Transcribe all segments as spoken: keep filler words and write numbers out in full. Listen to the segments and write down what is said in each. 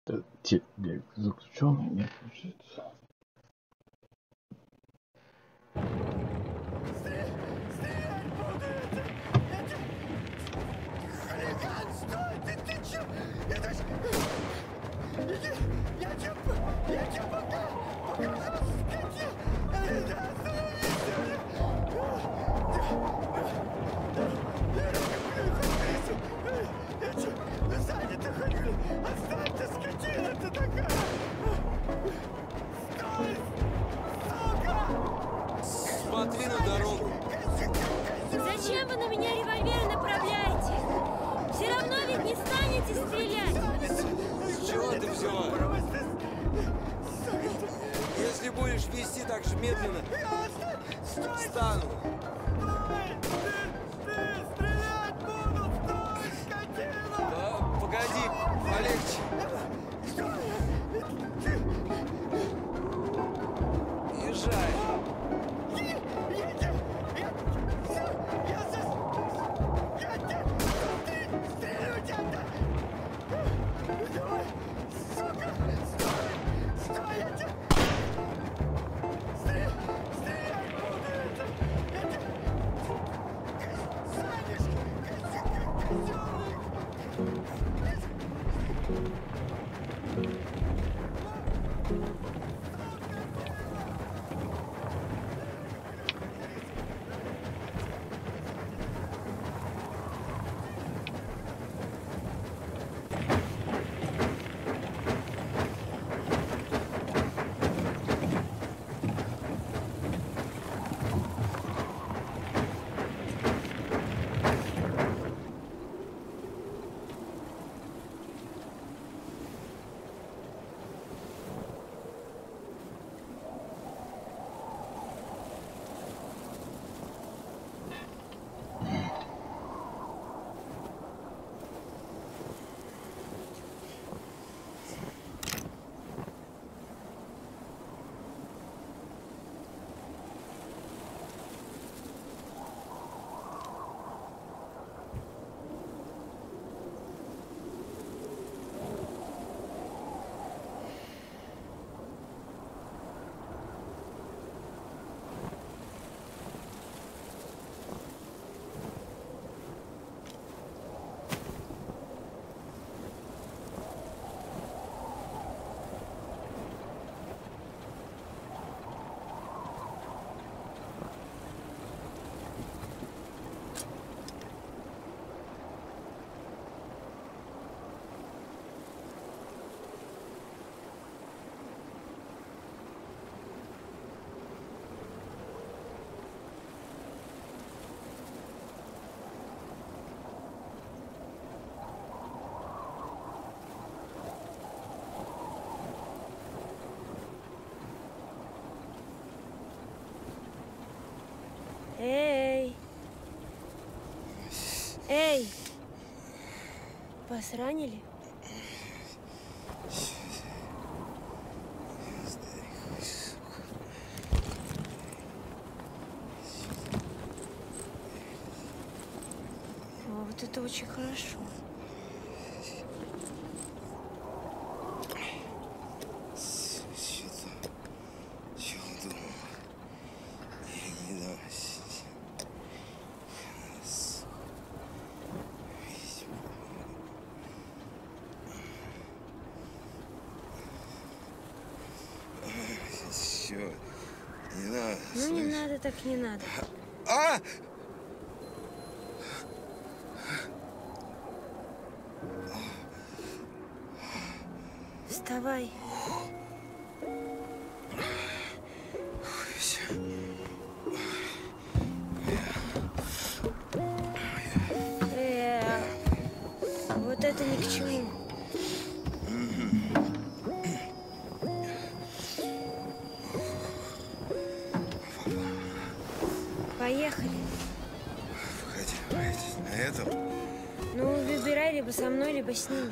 Да тебе заключенный не включится. Хулиган, стой! Ты, ты чё? Это ж... Иди! Я тебя... Я тебя пока... Покажу, скотин! Да, остановись! Я чё? Занято, хули! Оставь ты, скотина ты такая! Стой! Сука! Смотри на дорогу! Зачем вы на меня револьвер направляете? Все равно ведь не станете стрелять. С чего ты взяла? Если будешь вести так же медленно, стану. Стрелять буду! Стой, скотина! Да, погоди, полегче. Езжай. Эй! Эй! Вас ранили? О, вот это очень хорошо. Не надо. Ну, слышь. не надо, так не надо. А! Вставай. Э, вот это ни к чему. Поехали. Погоди, погоди, на этом? Ну, выбирай либо со мной, либо с ними.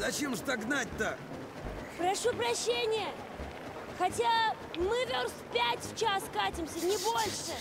Зачем ж так гнать-то? Прошу прощения. Хотя мы верст пять в час катимся, не больше.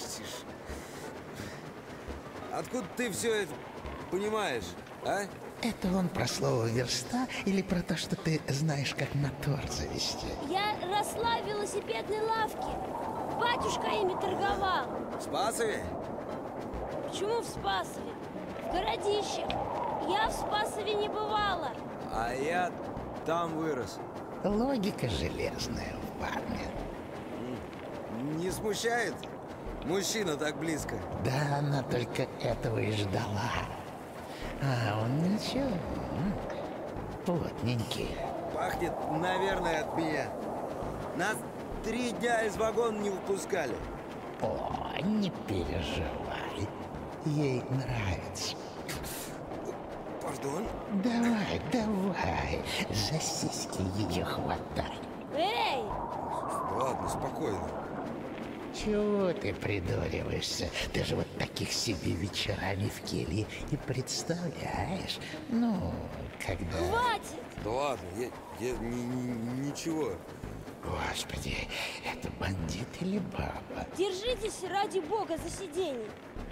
Откуда ты все это понимаешь, а? Это он про слово «верста» или про то, что ты знаешь, как мотор завести? Я росла в велосипедной лавке. Батюшка ими торговал. В Спасове? Почему в Спасове? В городище. Я в Спасове не бывала. А я там вырос. Логика железная в парне. Не смущает? Мужчина так близко. Да, она только этого и ждала. А он ничего, м, плотненький. Пахнет, наверное, от меня. Нас три дня из вагона не выпускали. О, не переживай, ей нравится. Пардон? Давай, давай, за сиськи ее хватай. Эй! Ладно, спокойно. Чего ты придуриваешься? Ты же вот таких себе вечерами в келье и представляешь. Ну, когда... Хватит! Да ладно, я, я ни- ни- ничего. Господи, это бандит или баба? Держитесь ради бога за сиденье.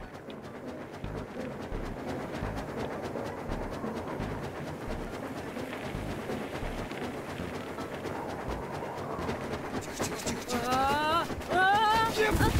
А, а, а.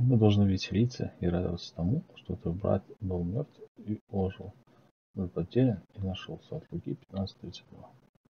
Мы должны веселиться и радоваться тому, что твой брат был мертв и ожил, был потерян и нашелся. От Луки пятнадцать тридцать два.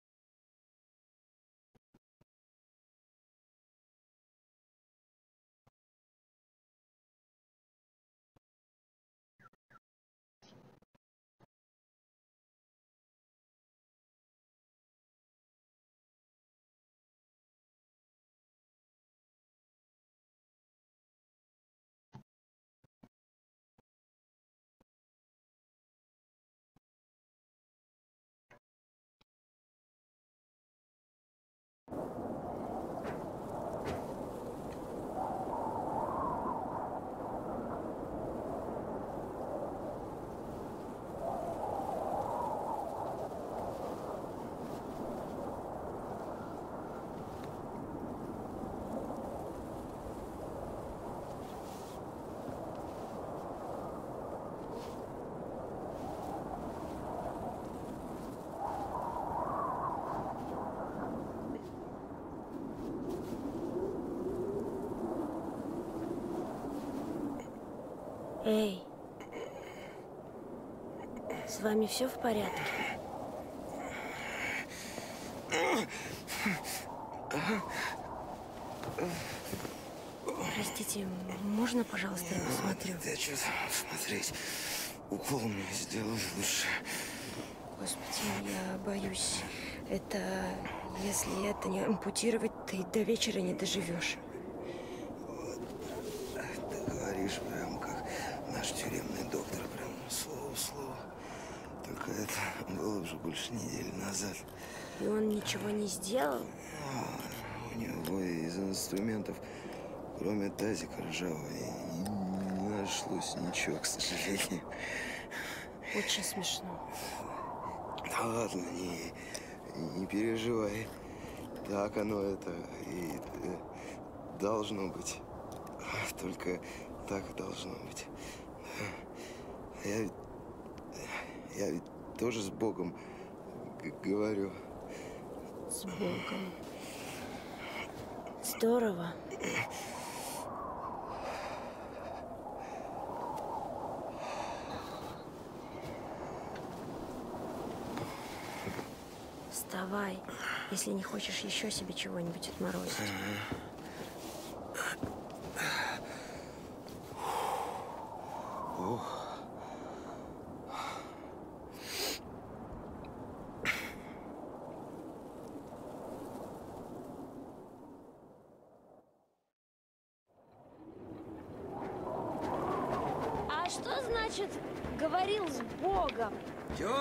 Эй, с вами все в порядке? Простите, можно, пожалуйста, я посмотрю? Да что смотреть? Укол мне сделали лучше. Господи, я боюсь. Это... Если это не ампутировать, ты до вечера не доживешь. Ты говоришь прям как наш тюремный доктор, прям слово в слово. Только это было уже больше недели назад. И он ничего не сделал? У него из инструментов, кроме тазика ржавого, не нашлось ничего, к сожалению. Очень смешно. Да ладно, не, не переживай. Так оно это и э, должно быть. Только так и должно быть. Я ведь, я ведь тоже с Богом говорю. С Богом. Здорово. Вставай, если не хочешь еще себе чего-нибудь отморозить. А что значит говорил с Богом? Чего?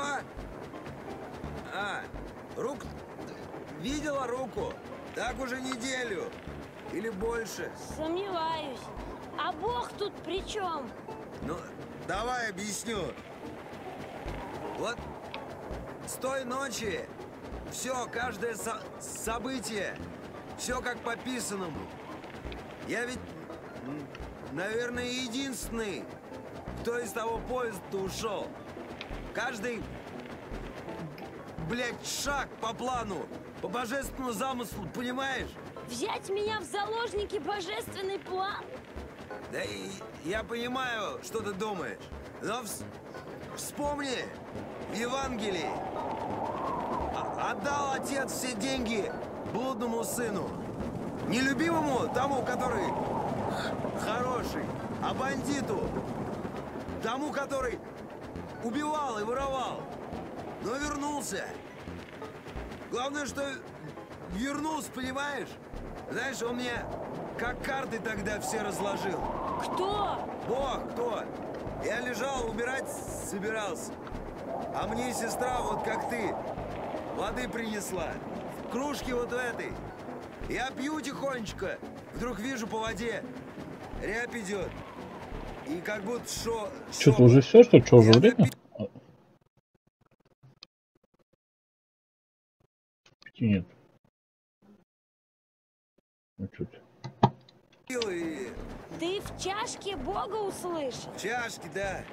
А, руку... Видела руку? Так уже неделю. Или больше. Сомневаюсь. А Бог тут при чем? Ну, давай объясню. Вот с той ночи все, каждое со событие, все как по писанному. Я ведь, наверное, единственный, кто из того поезда ушел. Каждый, блядь, шаг по плану, по божественному замыслу, понимаешь? Взять меня в заложники божественный план? Да и я понимаю, что ты думаешь, но вс вспомни, в Евангелии отдал отец все деньги блудному сыну. Не любимому, тому, который хороший, а бандиту, тому, который убивал и воровал, но вернулся. Главное, что вернулся, понимаешь? Знаешь, он мне как карты тогда все разложил. Кто? Бог, кто? Я лежал, убирать собирался. А мне сестра, вот как ты, воды принесла. В кружке вот в этой. Я пью тихонечко. Вдруг вижу по воде. Рябь идет. И как будто шо... Что-то уже все, что что уже Я время? запи- Пяти нет. Ну чуть. И Ты в чашке Бога услышал? в чашке, да.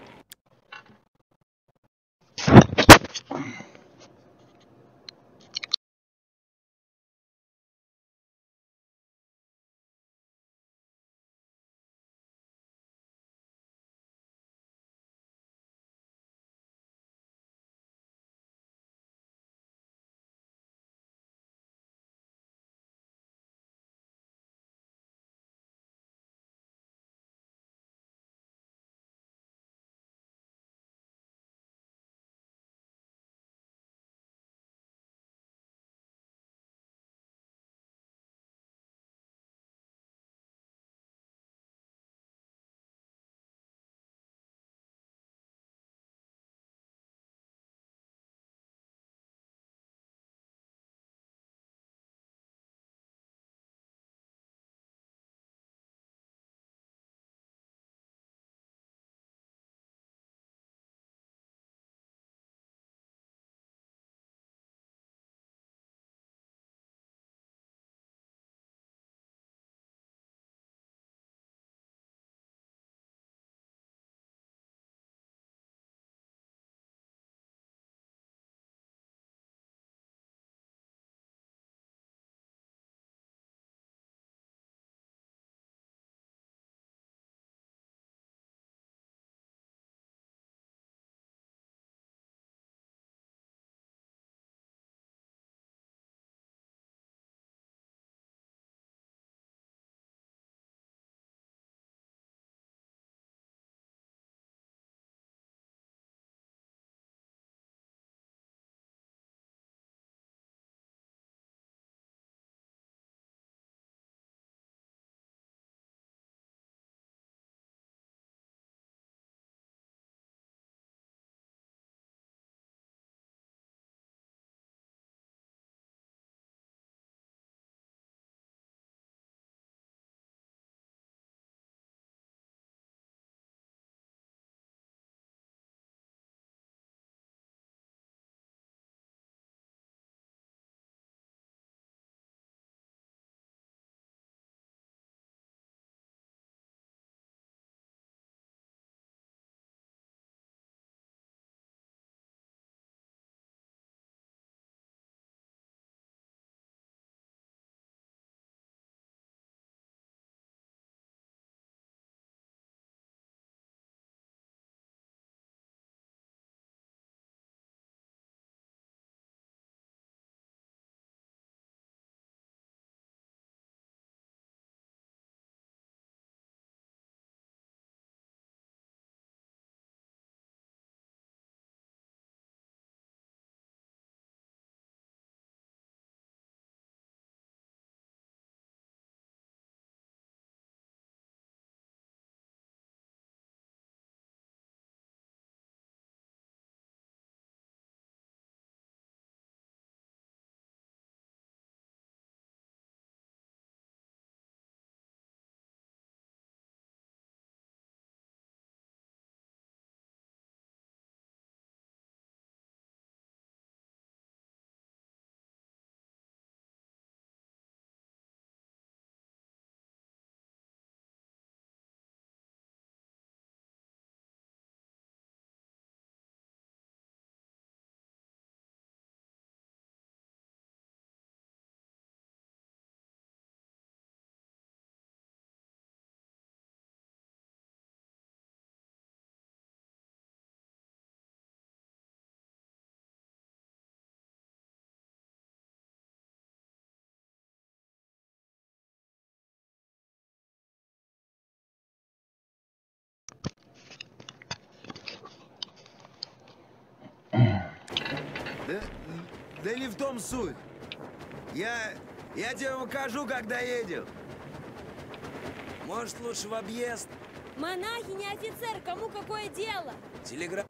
Да, да не в том суть. Я, я тебе покажу, когда едем. Может, лучше в объезд? Монахи не офицер, кому какое дело? Телеграф.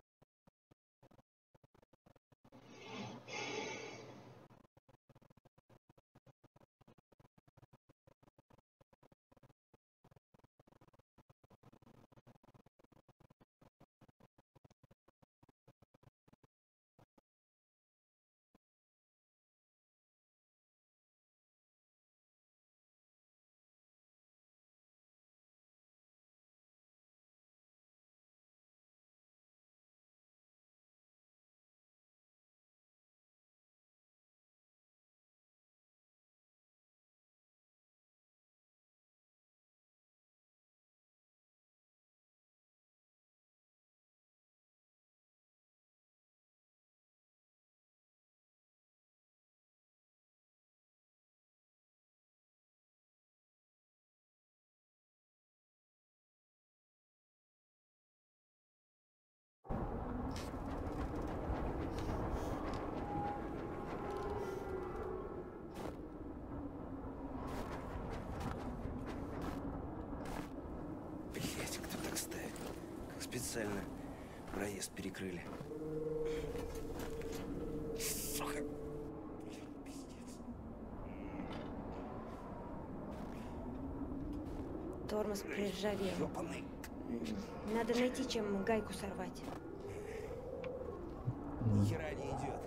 Блять, кто так ставит? Как специально проезд перекрыли. Сука. Тормоз приржавел. Ёбаный. Надо найти, чем гайку сорвать. Ни хера не идет.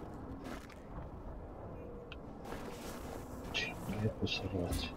Гайку сорвать.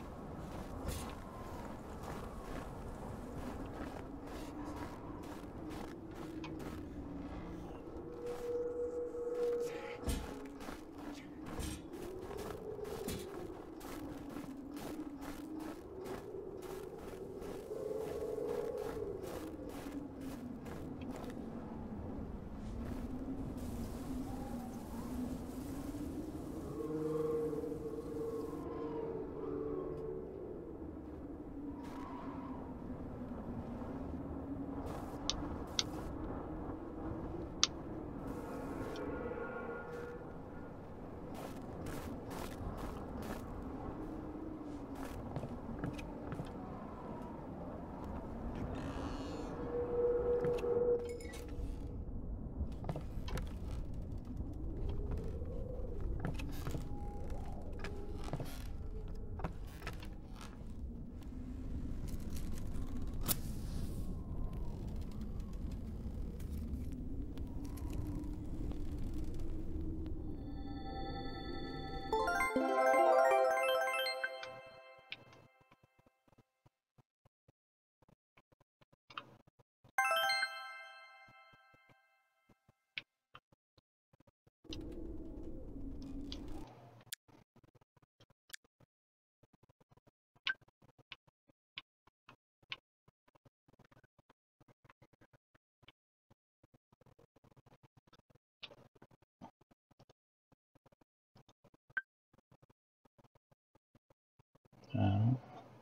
Ага.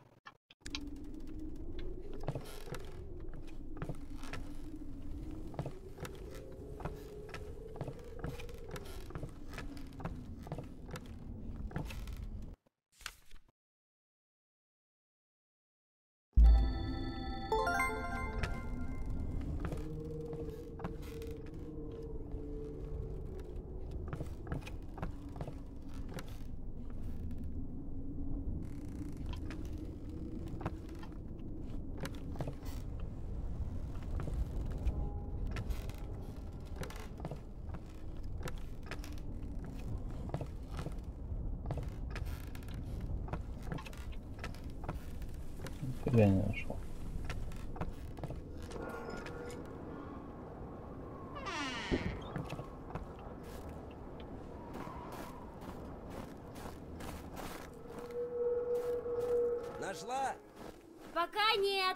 Я не нашел. Нашла? Пока нет.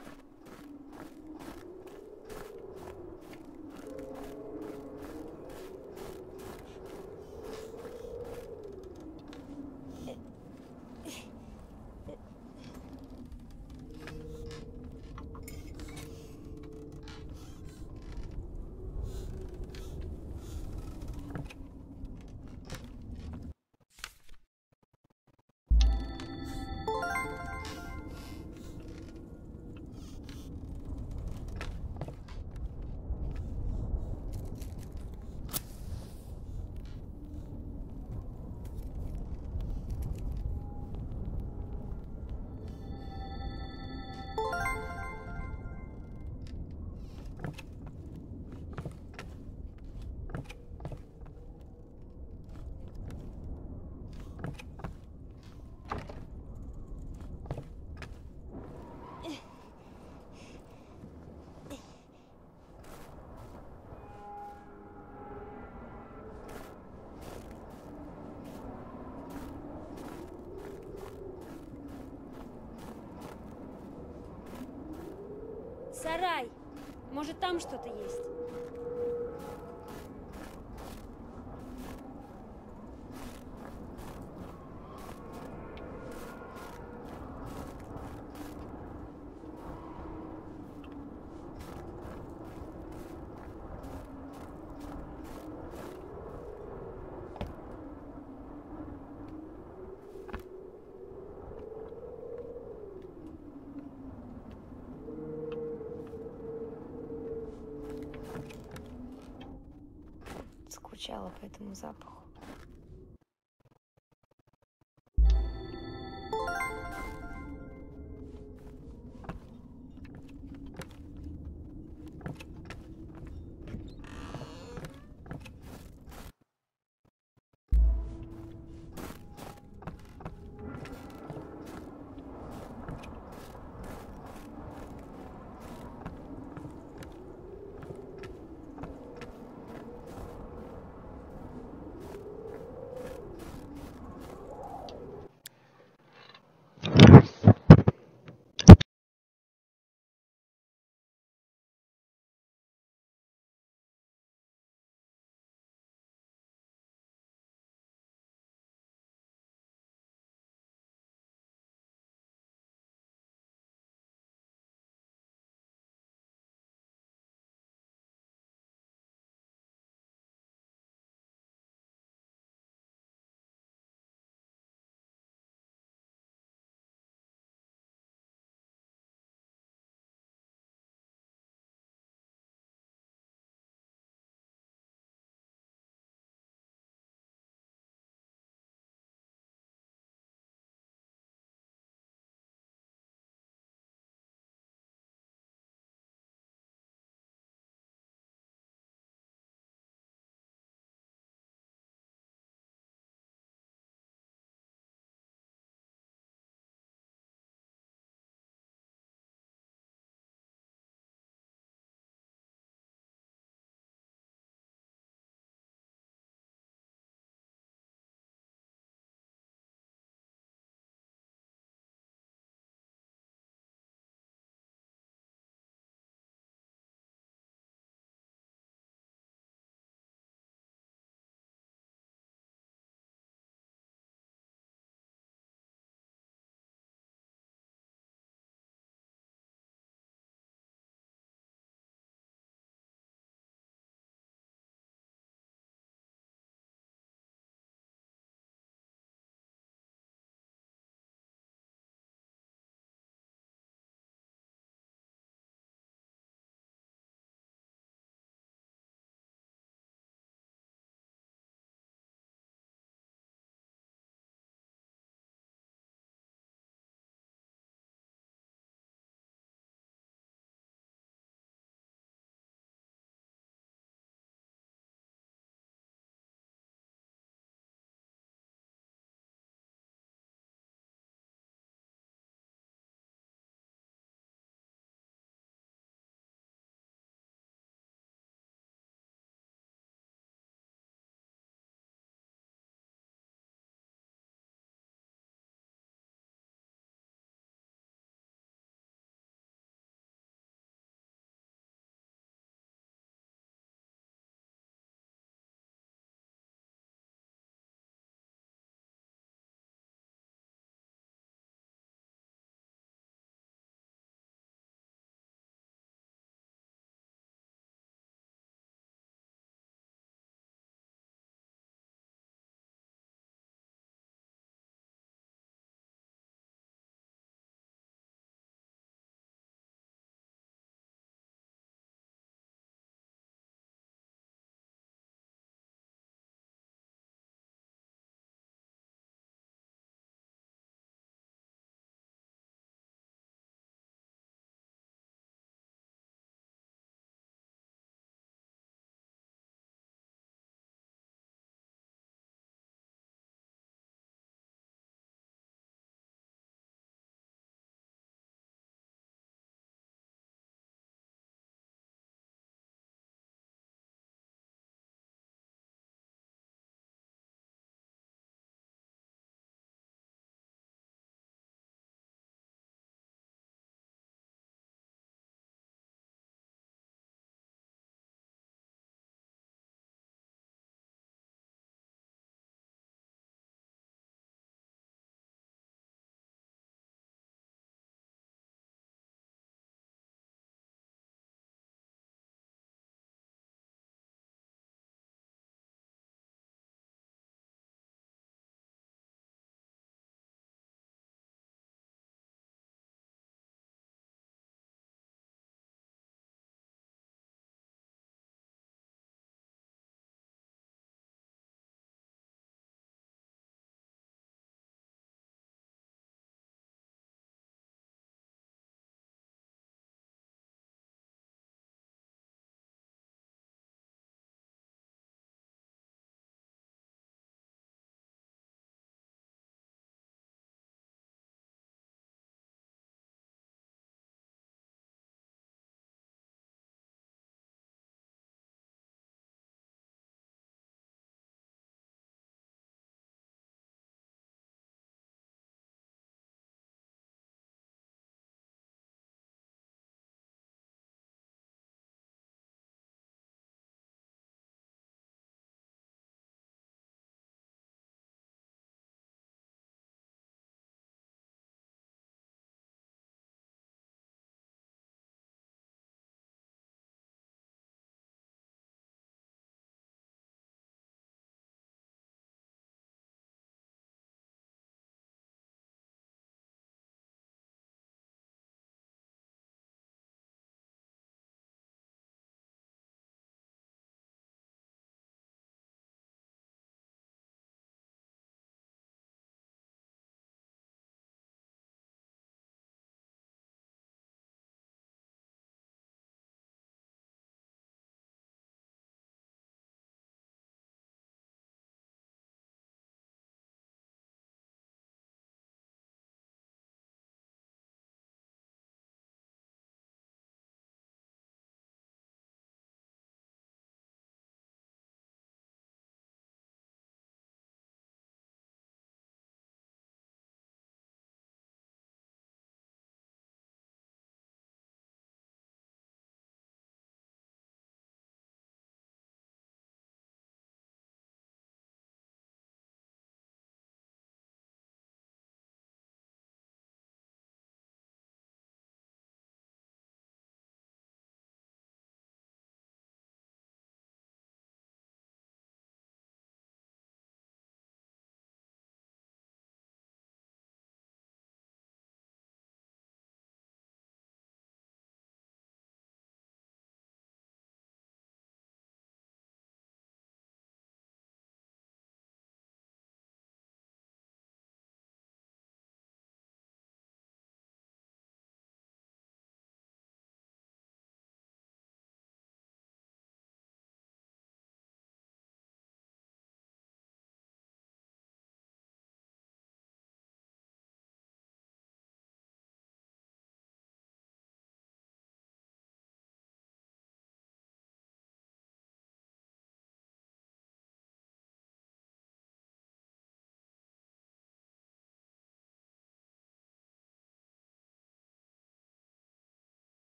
Сарай. Может, там что-то есть? Скучала по этому запаху.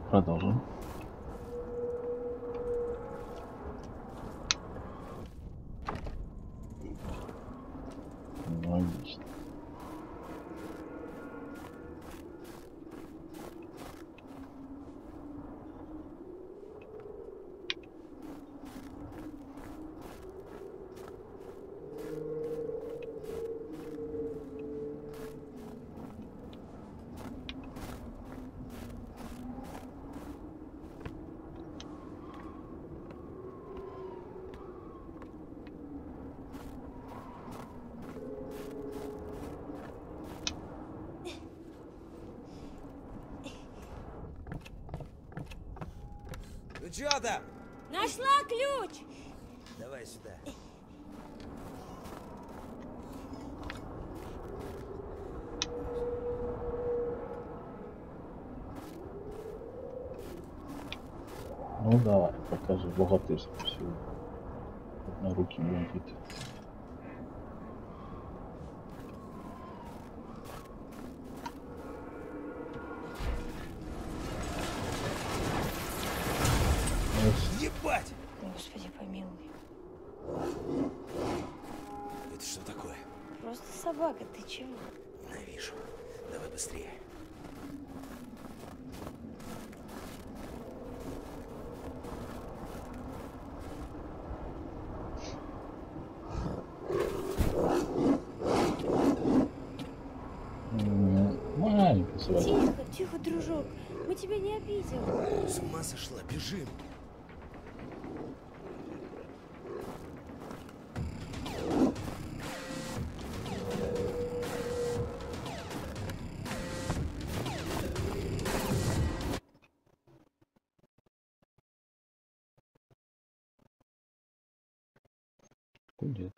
Продолжим. Логично. Ну чё там? Нашла ключ! Давай сюда. Ну давай, покажи богатырскую силу. На руки бандит. Ебать! Господи, помилуй. Это что такое? Просто собака, ты чего? Ненавижу. Давай быстрее. Маленький собака. Тихо, тихо, дружок. Мы тебя не обидели. С ума сошла, бежим. Кудец.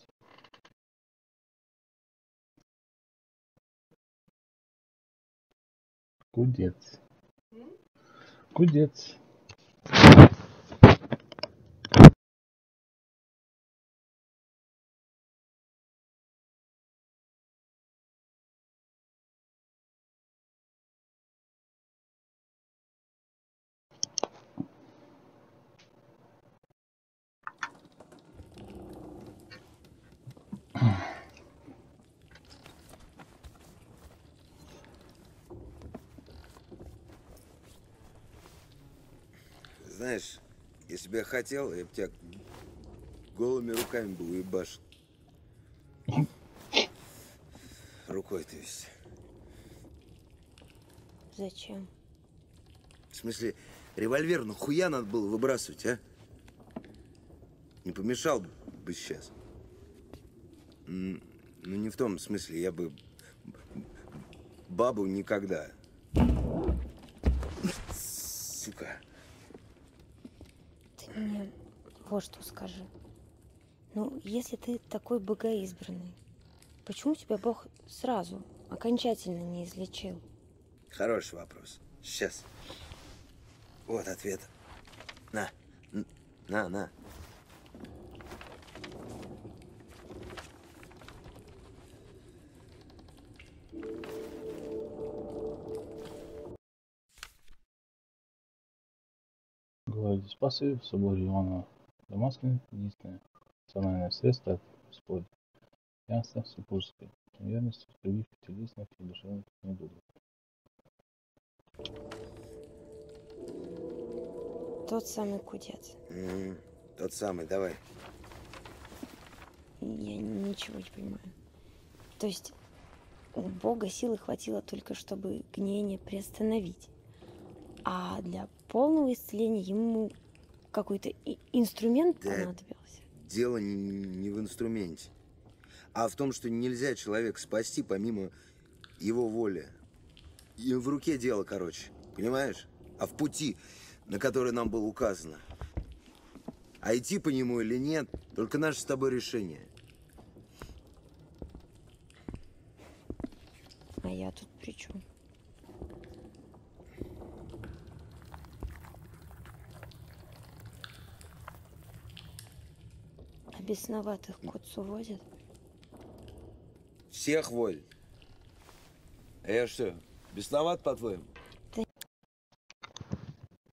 Кудец. Кудец. Знаешь, если бы я хотел, я бы тебя голыми руками бы уебашил. Рукой, то есть. Зачем? В смысле, револьвер нахуя надо было выбрасывать, а? Не помешал бы сейчас. Ну, не в том смысле, я бы бабу никогда. Сука. Ты мне вот что скажи. Ну, если ты такой богоизбранный, почему тебя Бог сразу, окончательно не излечил? Хороший вопрос. Сейчас. Вот ответ. На. На, на. Гладить спасы в соборе Иоанна Дамаскина единственное национальное средство от Господа. Ясно супружеской верности, других телесных и душевных не будут. Тот самый кудец. М-м, тот самый, давай. Я ничего не понимаю. То есть у Бога силы хватило только, чтобы гниение приостановить. А для полного исцеления ему какой-то и- инструмент Да. понадобился. Дело не, не в инструменте, а в том, что нельзя человека спасти помимо его воли. И в руке дело, короче, понимаешь? А в пути, на который нам было указано. А идти по нему или нет, только наше с тобой решение. А я тут при чем? А бесноватых к отцу водят? Всех водят. А я что, бесноват, по-твоему?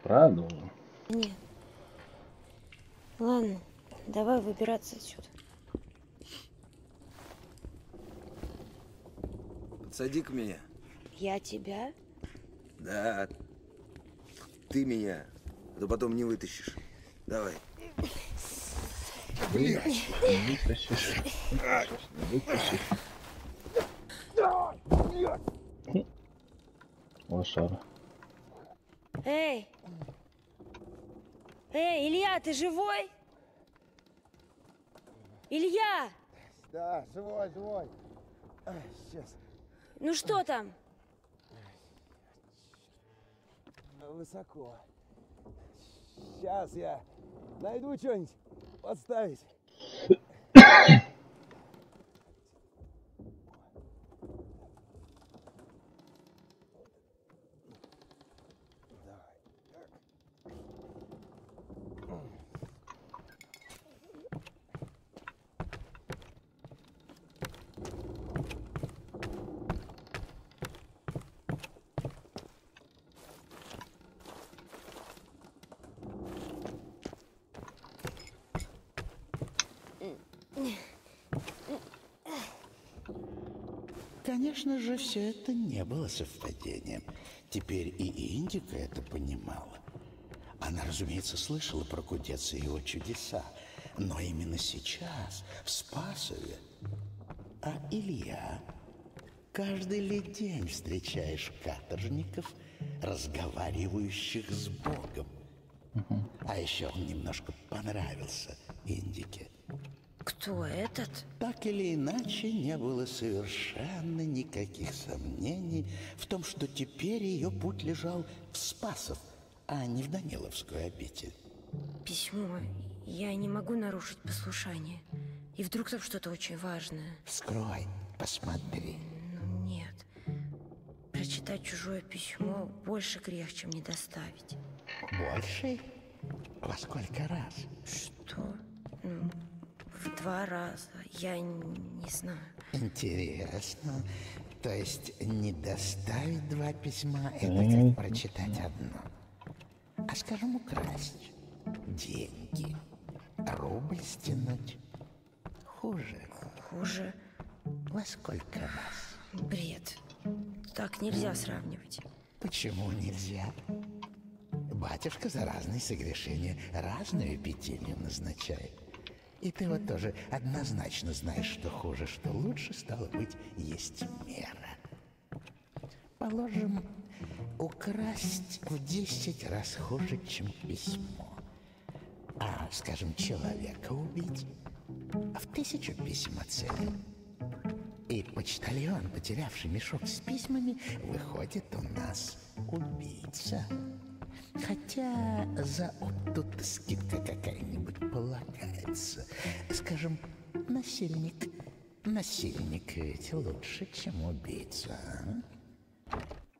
Продолжим. Нет. Ладно, давай выбираться отсюда. Подсади-ка меня. Я тебя? Да. Ты меня. А то потом не вытащишь. Давай. Блядь. Не вытащишь. Не вытащишь. Лошара. Эй! Эй, Илья, ты живой? Илья! Да, живой, живой. А, сейчас. Ну что там? Высоко. Сейчас я найду что-нибудь подставить. Конечно же, все это не было совпадением. Теперь и Индика это понимала. Она, разумеется, слышала про Кудеца и его чудеса, но именно сейчас, в Спасове. А Илья, каждый ли день встречаешь каторжников, разговаривающих с Богом. Угу. А еще он немножко понравился Индике. Кто этот? Так или иначе, не было совершенно никаких сомнений в том, что теперь ее путь лежал в Спасов, а не в Даниловскую обитель. Письмо. Я не могу нарушить послушание. И вдруг там что-то очень важное. Вскрой, посмотри. Ну нет. Прочитать чужое письмо больше грех, чем не доставить. Больше? Во сколько раз? Что? Ну, в два раза. Я не знаю. Интересно. То есть не доставить два письма, это как прочитать одно. А скажем, украсть деньги, рубль стянуть. Хуже. Хуже? Во сколько раз? Бред. Так нельзя сравнивать. Почему нельзя? Батюшка за разные согрешения разную пятилью назначает. И ты вот тоже однозначно знаешь, что хуже, что лучше, стало быть, есть мера. Положим, украсть в десять раз хуже, чем письмо. А, скажем, человека убить, а в тысячу писем оценит. И почтальон, потерявший мешок с письмами, выходит у нас убийца. Хотя за тут скидка какая-нибудь полагается. Скажем, насильник. Насильник ведь лучше, чем убийца. А?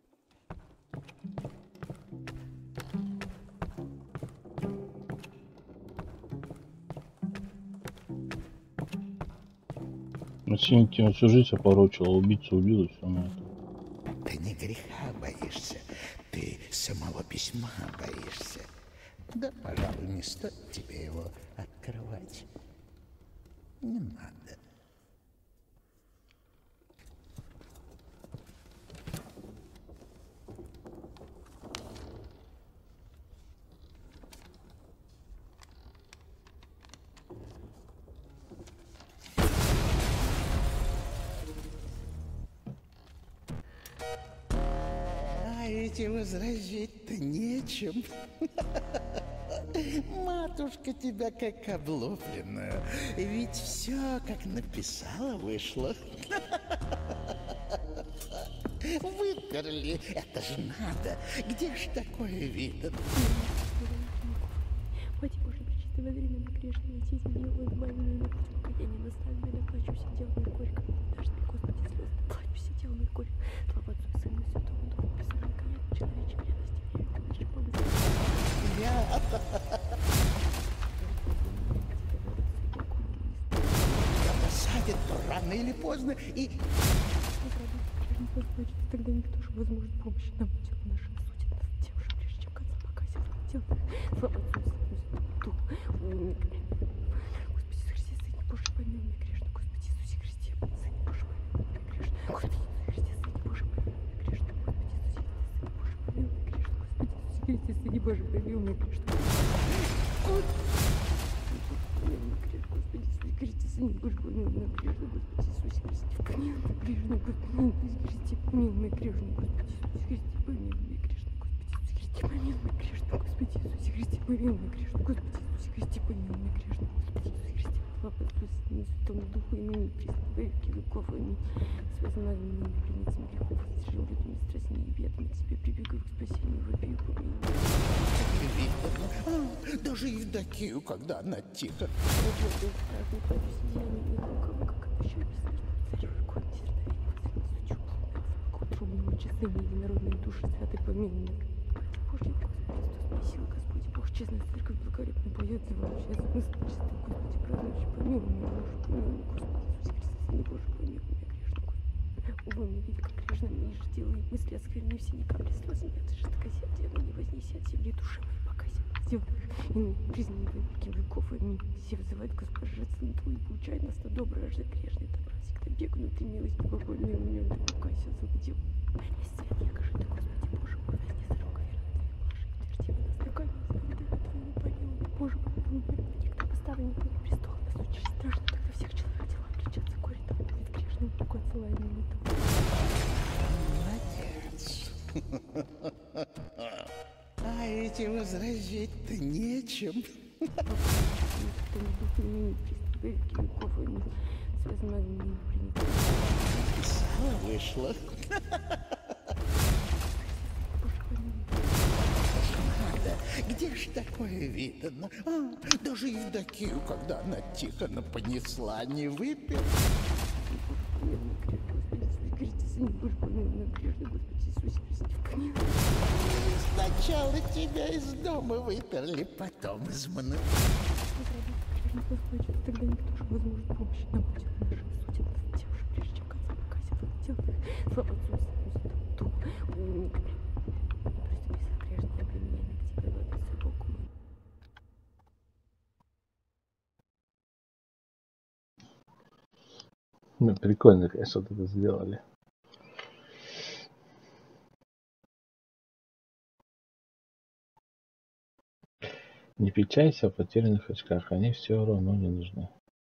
Насильник ему всю жизнь опорочил, а убийцу убил и все на это. Ты не греха боишься, ты самого письма боишься. Да, пожалуй, не стоит тебе его открывать. Не надо. И возразить-то нечем. Матушка тебя как облупленную. Ведь все, как написала, вышло. Выперли. Это же надо. Где ж такое видно? Мать Божия, пречистая, воззри на грешные, эти изменила два имени, покаяния наставленные, да плачу, сидел мой горько, даже ты, Господи, слезы, плачу, сидел мой горько, слава Отцу и Сыну и Святому Духу, писанное конец, человечьей ревности, верю, ты Бога за Я... Тебя посадят рано или поздно, и... Значит, тогда никто же возможет помощи нам, тело наше осудит нас тем же, прежде чем конца показит. сделанных. Слава Отцу и Сыну и Святому Духу. Господи Иисусе Христе, Сыне Божий, помилуй меня грешно. Господи Иисусе Христе, Сыне Божий, помилуй меня грешно. Господи Иисусе Христе, Сыне Божий, помилуй меня грешно. Господи Иисусе Христе, Сыне Божий, помилуй меня грешно. Господи Иисусе Христе, Сыне Божий, помилуй меня грешно. Господи Иисусе Христе, помилуй меня грешно. Господи Иисусе Христе, помилуй меня грешно. Господи Иисусе Христе, помилуй меня грешно. Господи Иисусе Христе, помилуй меня грешно. Господи Иисусе Христе, помилуй меня грешно. Господи Иисусе Христе, помилуй меня грешно. Господи Иисусе Христе, слава Отцу и Сыну и Святому Духу, и ныне присно во веки веков. Аминь. Связанная меня неприятием грехов, совершил бедными страстями и бедами, к тебе прибегаю к спасению, вопию, помилуй. А, даже Евдокию, когда она тихо. Боже, Дух, праздный, плачу, сияние, и лукаво, как обещаю бессмертному царю, икон, дерзновение, возле сучу, трубного часы, единородные души, святый помилуй меня. Божий, Господи, что спасил, Господи, Бог, честная церковь, благолепно поет, завоющая смысл чистый, Господи, празднующий, помилуй меня, Боже, помилуй меня, Господи, Иисусе Христе, Сыне Божий, помилуй меня, грешно, Господи. Увы, мне видя, как грешно мне же дела и мысли оскверни, все ни капли слез нет, и жестокосердие, но не вознеси от земли души моей, покайся, сделанных, и ныне признанный во веки веков, аминь. Все вызывают, Господи, сын Твой, получает нас на доброе, аж за грешный добра, всегда бегну, ты милость, Бога, помилуй меня, ты покайся, заводил. Есть свет, я кажу, ты, Господи, Боже мой, возни дорога, верно Твоей блажи, утверди нас руками, исповедуй Твоему, Боже, помилуй меня, никто поставлен на престол, нас учишь страшно, когда всех человек дела обличатся горе тому, ведь грешным руку отсылаем имя Твое. Молодец. А эти возразить-то нечем. Сало вышло. Где ж такое видно? А, даже Евдокию, когда она тихо понесла, не выпил. Сначала тебя из дома выперли, потом из монастыря. Тогда никто же возможет помощи нам будет нашим судьям, тем же, прежде чем конца покайся, сделанных. Слава Отцу и Сыну и Святому Духу. Не приступи за грешное обвинение к тебе, владыца Богу мой. Ну, прикольно, конечно, вот это сделали. Не печалься о потерянных очках, они все равно не нужны.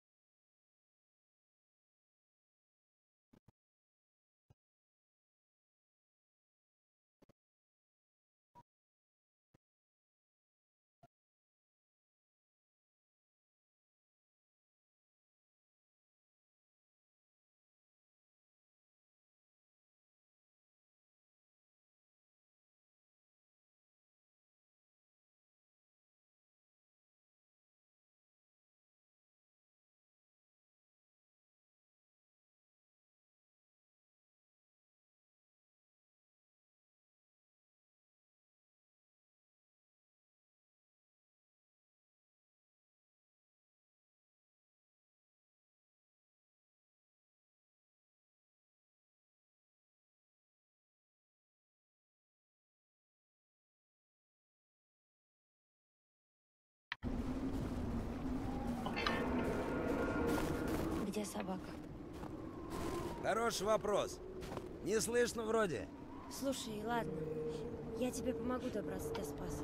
Где собака? Хороший вопрос. Не слышно вроде. Слушай, ладно, я тебе помогу добраться до Спаса.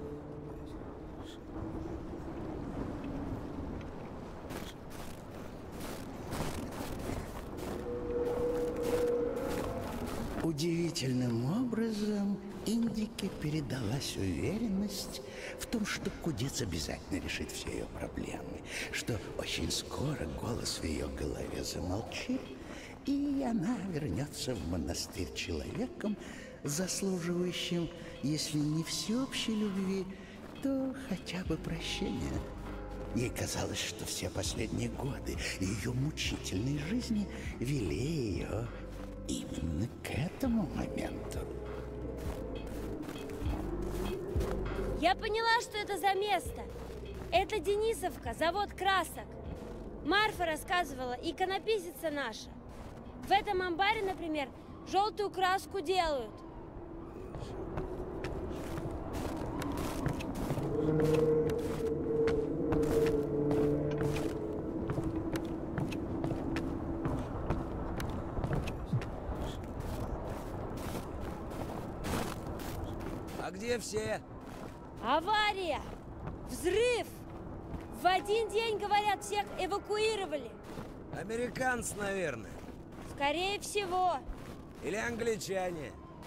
Удивительным образом Индике передалась уверенность в том, что кудец обязательно решит все ее проблемы, что очень скоро голос в ее голове замолчит, и она вернется в монастырь человеком, заслуживающим, если не всеобщей любви, то хотя бы прощения. Ей казалось, что все последние годы ее мучительной жизни вели ее именно к этому моменту. Я поняла, что это за место. Это Денисовка, завод красок. Марфа рассказывала, иконописица наша. В этом амбаре, например, желтую краску делают. А где все? Авария! Взрыв! В один день, говорят, всех эвакуировали. Американцы, наверное. Скорее всего. Или англичане.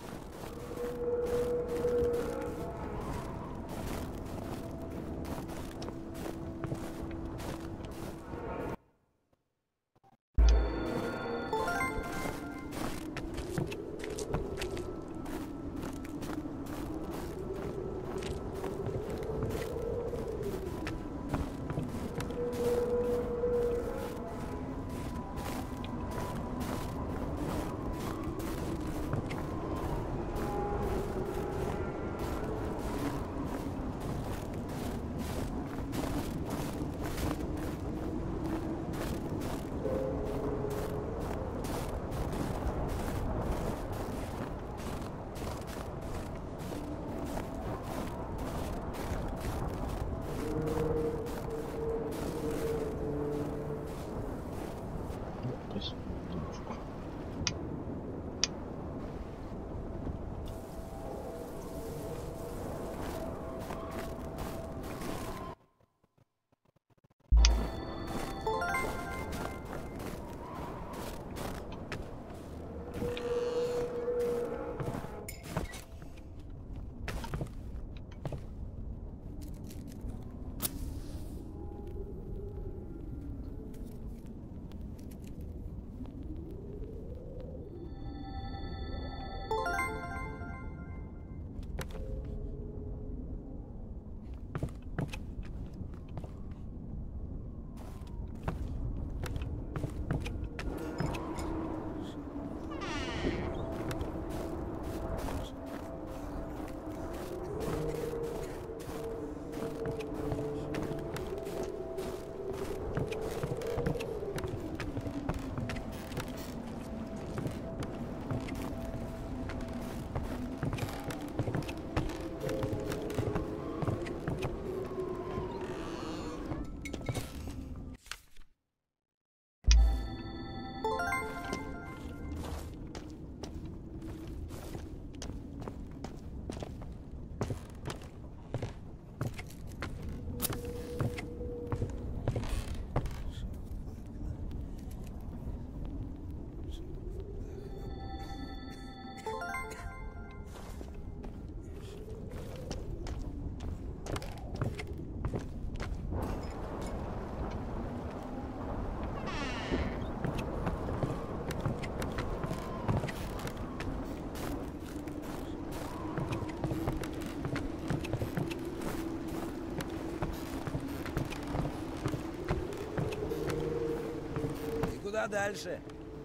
Куда дальше?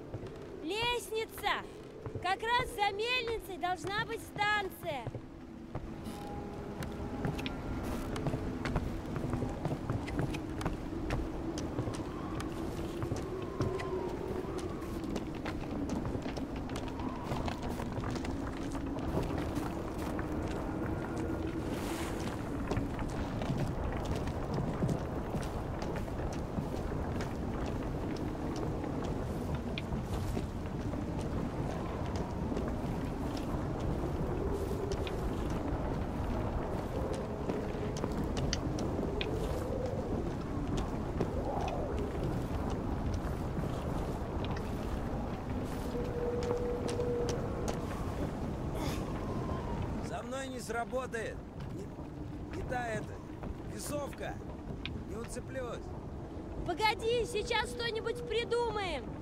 Лестница! Как раз за мельницей должна быть станция. Не сработает. Не, не та это. Весовка. Не уцеплюсь. Погоди, сейчас что-нибудь придумаем.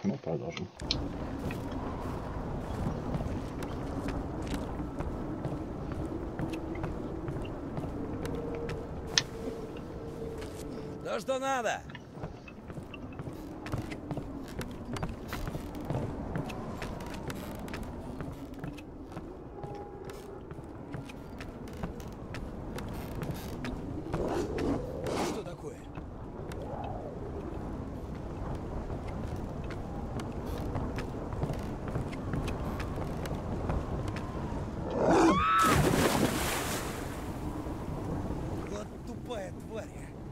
мы продолжим. То, что надо. Что такое? Вот тупая тварь.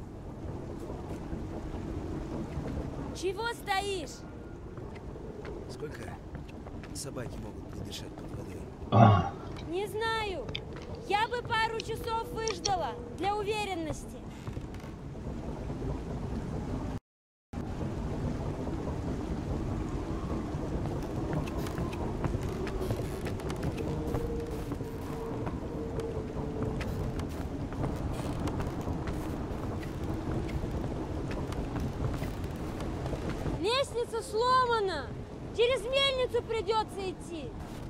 Чего стоишь? Сколько собаки могут продышать под водой? А, Не знаю. Я бы пару часов выждала для уверенности. Лестница сломана. Через мельницу придется идти.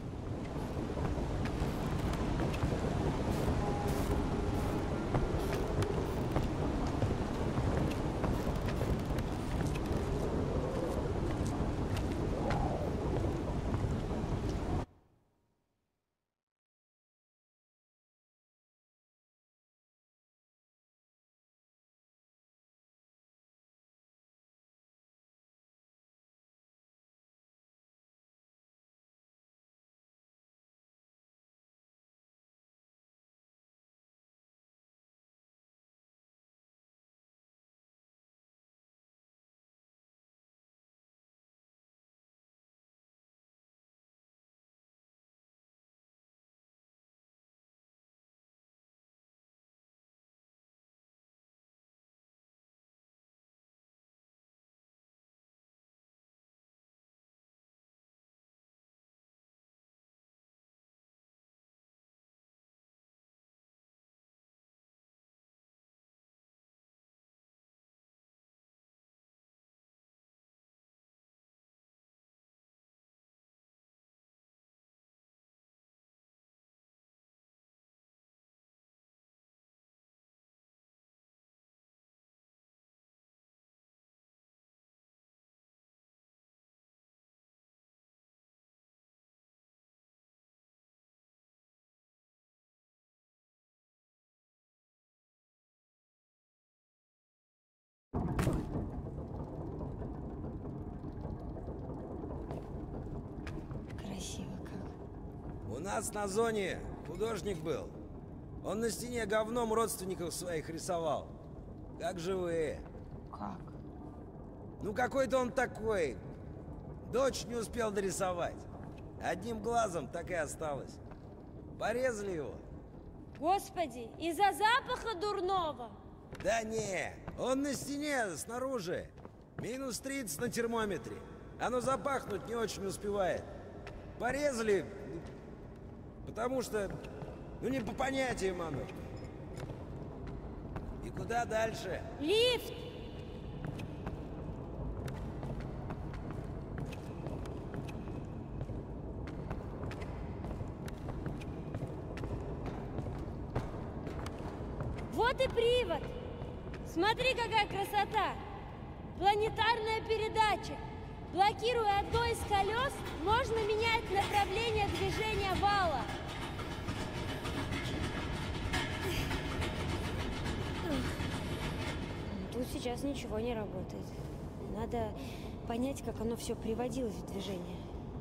Красиво как. У нас на зоне художник был. Он на стене говном родственников своих рисовал. Как живые. Как? Ну какой-то он такой. Дочь не успел дорисовать. Одним глазом так и осталось. Порезали его. Господи, из-за запаха дурного. Да не, он на стене снаружи. Минус тридцать на термометре. Оно запахнуть не очень успевает. Порезали, потому что, ну не по понятиям оно. И куда дальше? Лифт! Вот и привод. Смотри, какая красота. Планетарная передача. Блокируя одно из колес, можно менять направление движения вала. Тут сейчас ничего не работает. Надо понять, как оно все приводилось в движение.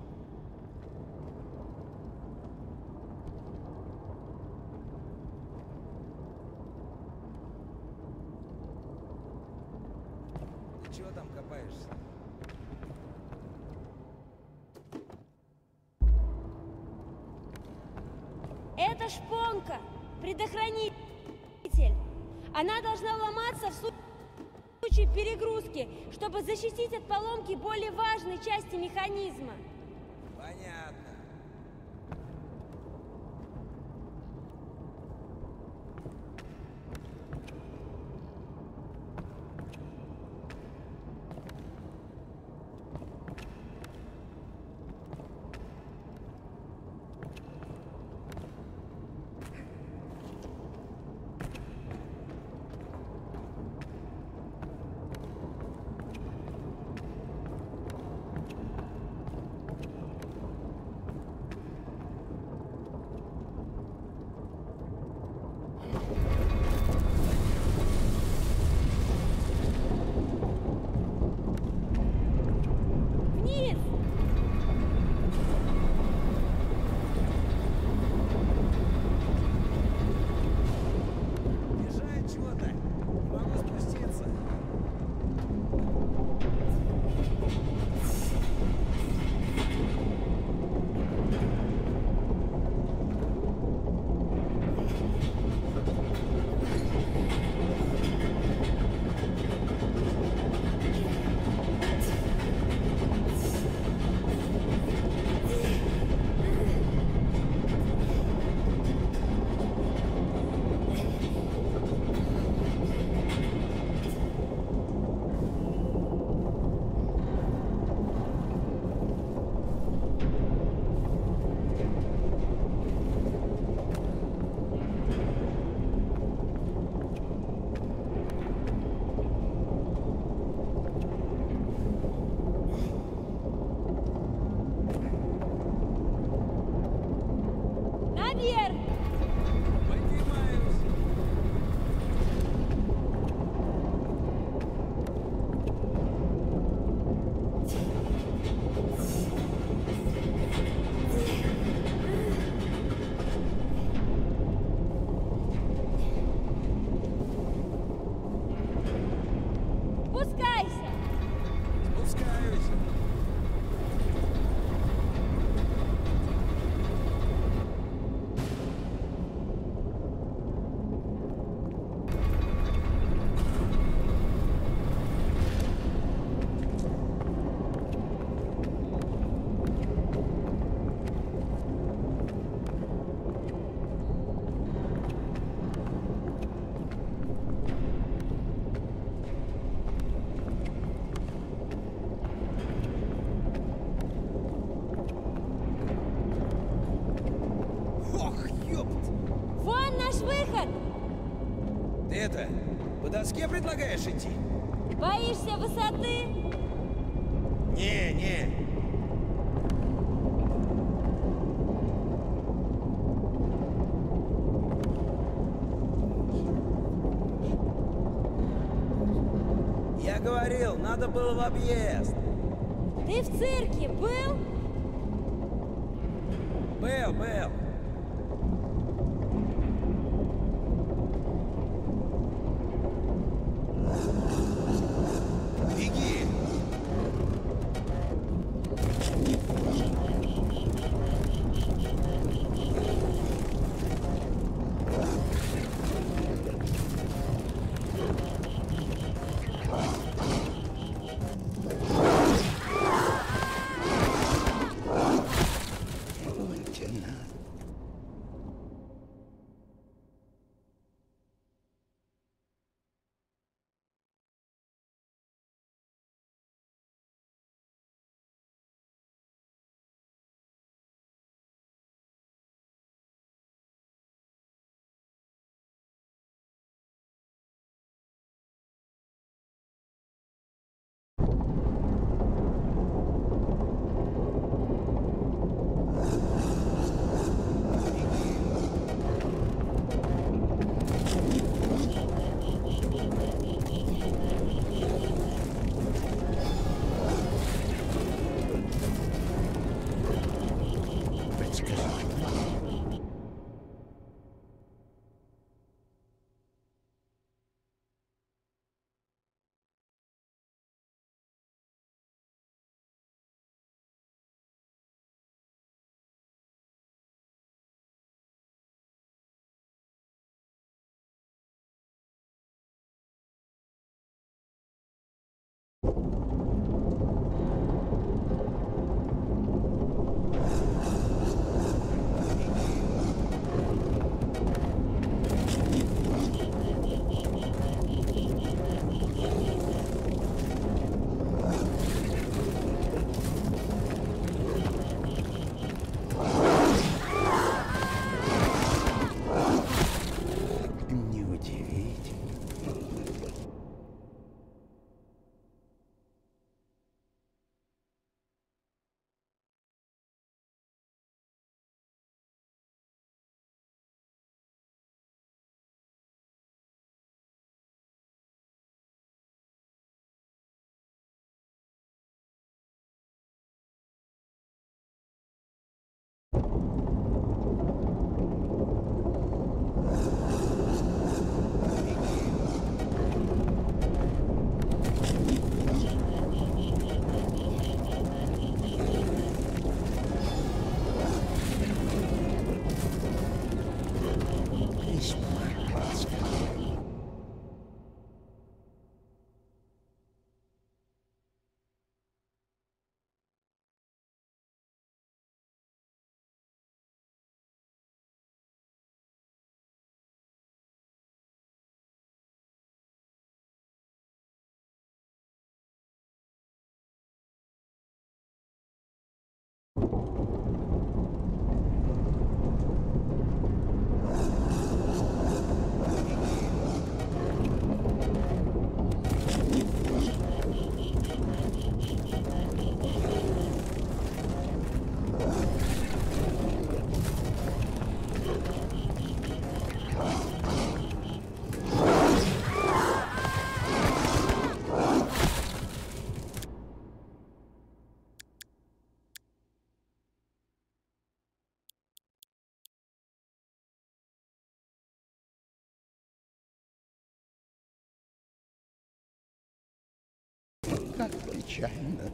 Ты чего там копаешься? Это шпонка, предохранитель. Она должна ломаться в случае перегрузки, чтобы защитить от поломки более важной части механизма. Понятно. налегке предлагаешь идти? Боишься высоты? Не, не. Я говорил, надо было в объезд. Ты в цирке был? Был, был. Беги. Лейтенант. Как печально.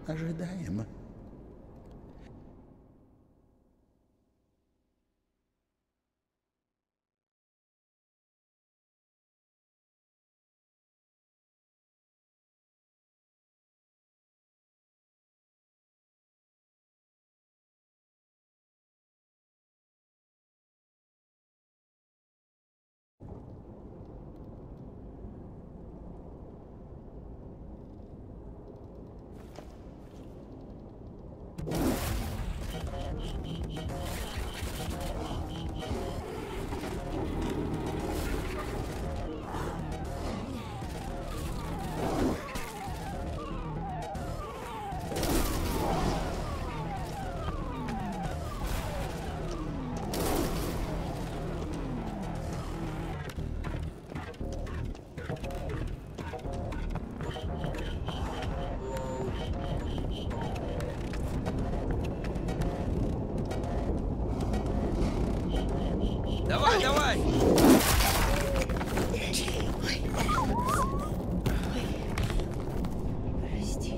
ожидаемо. Давай, давай! Прости.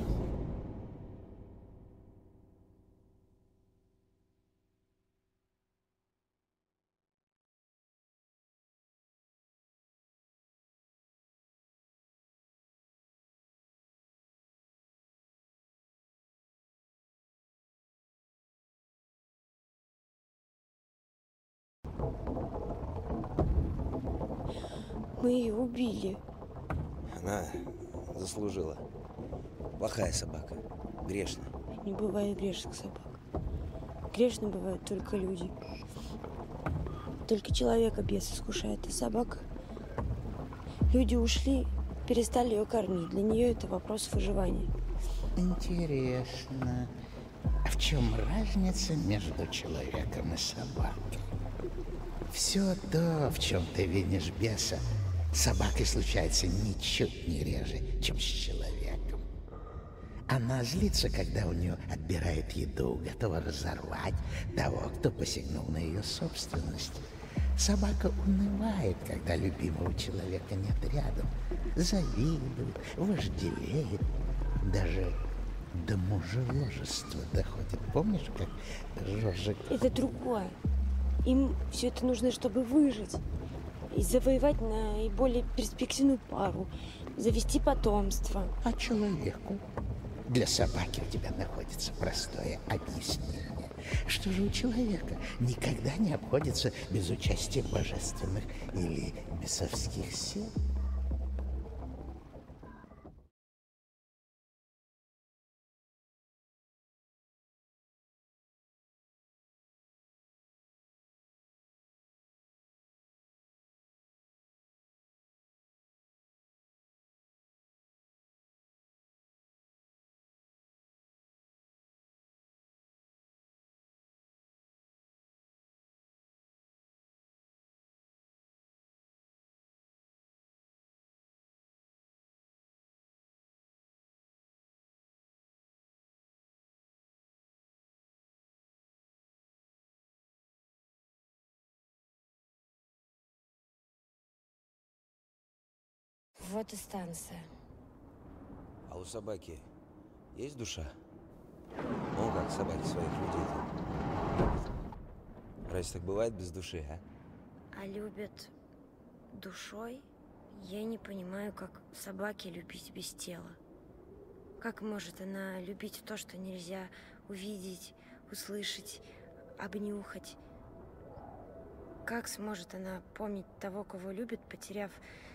Мы ее убили. Она заслужила. Плохая собака. Грешная. Не бывает грешных собак. Грешны бывают только люди. Только человека бес искушает, а собака. Люди ушли, перестали ее кормить. Для нее это вопрос выживания. Интересно, а в чем разница между человеком и собакой? Все то, в чем ты винишь беса, с собакой случается ничуть не реже, чем с человеком. Она злится, когда у нее отбирают еду, готова разорвать того, кто посягнул на ее собственность. Собака унывает, когда любимого человека нет рядом, завидует, вожделеет, даже до мужеложества доходит. Помнишь, как Жоржик... Это другое. Им все это нужно, чтобы выжить. И завоевать наиболее перспективную пару. Завести потомство. А человеку? Для собаки у тебя находится простое объяснение. Что же у человека никогда не обходится без участия божественных или бесовских сил? Вот и станция. А у собаки есть душа? Ну, как собаки своих людей любят. Разве так бывает без души, а? А любят душой? Я не понимаю, как собаки любить без тела. Как может она любить то, что нельзя увидеть, услышать, обнюхать? Как сможет она помнить того, кого любит, потеряв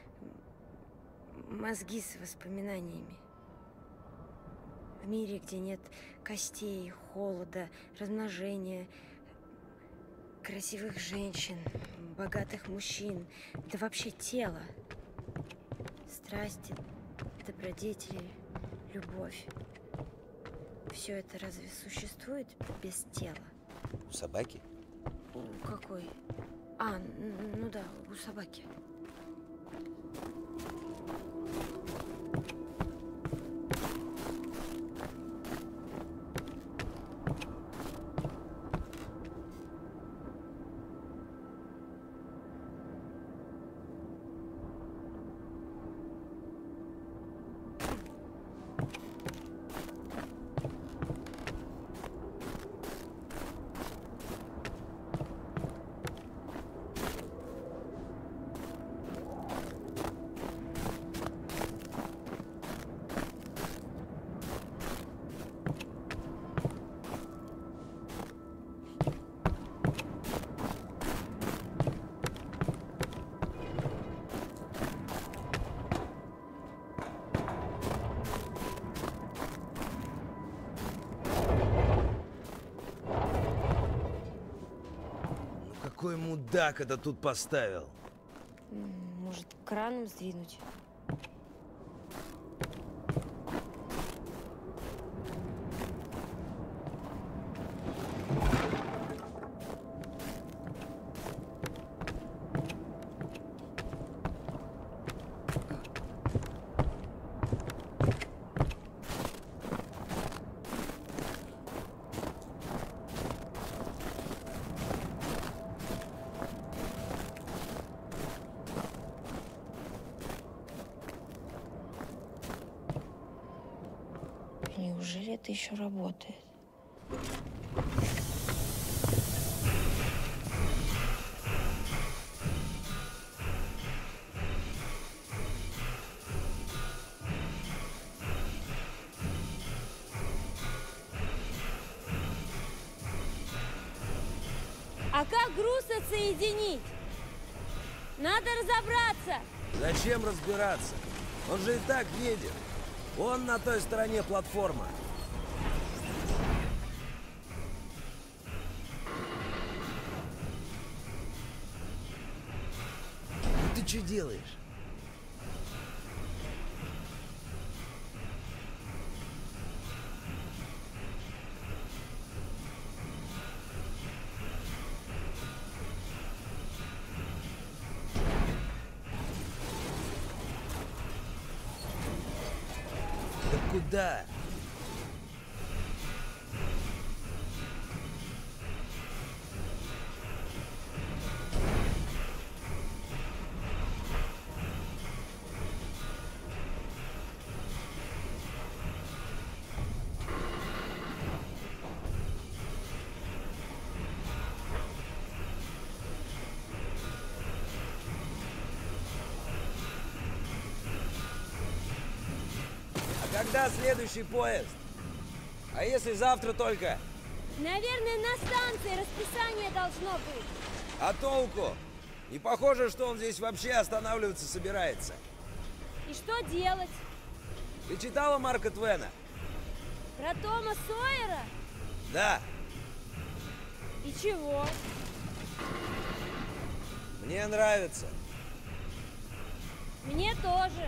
мозги с воспоминаниями? В мире, где нет костей, холода, размножения, красивых женщин, богатых мужчин, да вообще тела, страсти, добродетели, любовь. Все это разве существует без тела? У собаки? У какой? А, ну да, у собаки. какой мудак это тут поставил? М, Может, краном сдвинуть? Неужели это еще работает? А как груз отсоединить? Надо разобраться. Зачем разбираться? Он же и так едет. Вон на той стороне платформа. Ну ты что делаешь? Да куда? А когда следующий поезд? А если завтра только? Наверное, на станции расписание должно быть. А толку? Не похоже, что он здесь вообще останавливаться собирается. И что делать? Ты читала Марка Твена? Про Тома Сойера? Да. И чего? Мне нравится. Мне тоже.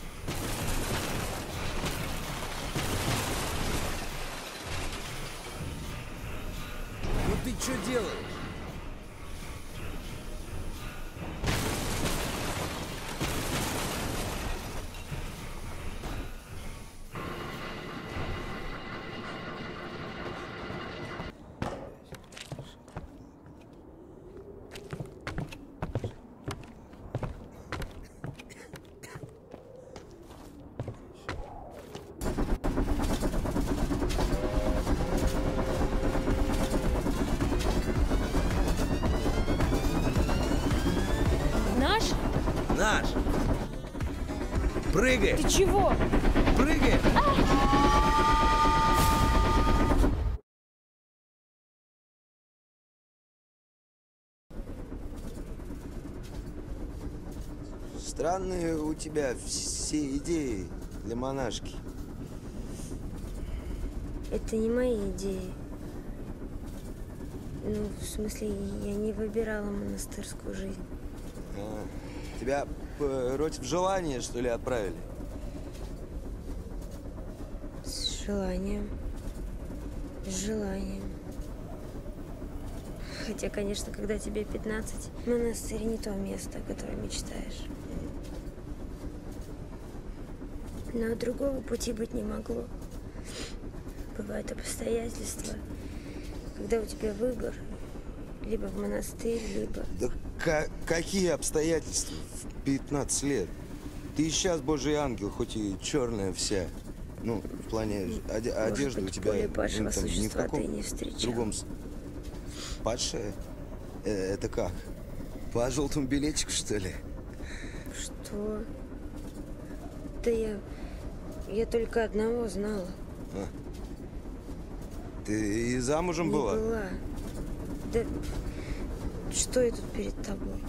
Ну ты что делаешь? Наш? Наш. Прыгай. Ты чего? Прыгай. Странные у тебя все идеи для монашки. Это не мои идеи. Ну, в смысле, я не выбирала монастырскую жизнь. А, тебя против желания, что ли, отправили? С желанием. С желанием. Хотя, конечно, когда тебе пятнадцать, монастырь не то место, о котором мечтаешь. Но другого пути быть не могло. Бывают обстоятельства, когда у тебя выбор либо в монастырь, либо... Да ка- какие обстоятельства в пятнадцать лет? Ты сейчас Божий ангел, хоть и черная вся. Ну, в плане оде- одежды быть, у тебя более падшего ну, там, ни в существа каком ты не встречал. другом... с- Падшая? Э, это как? По желтому билетику, что ли? Что? Да я... Я только одного знала. Ты и замужем Не была? была. Да что я тут перед тобой?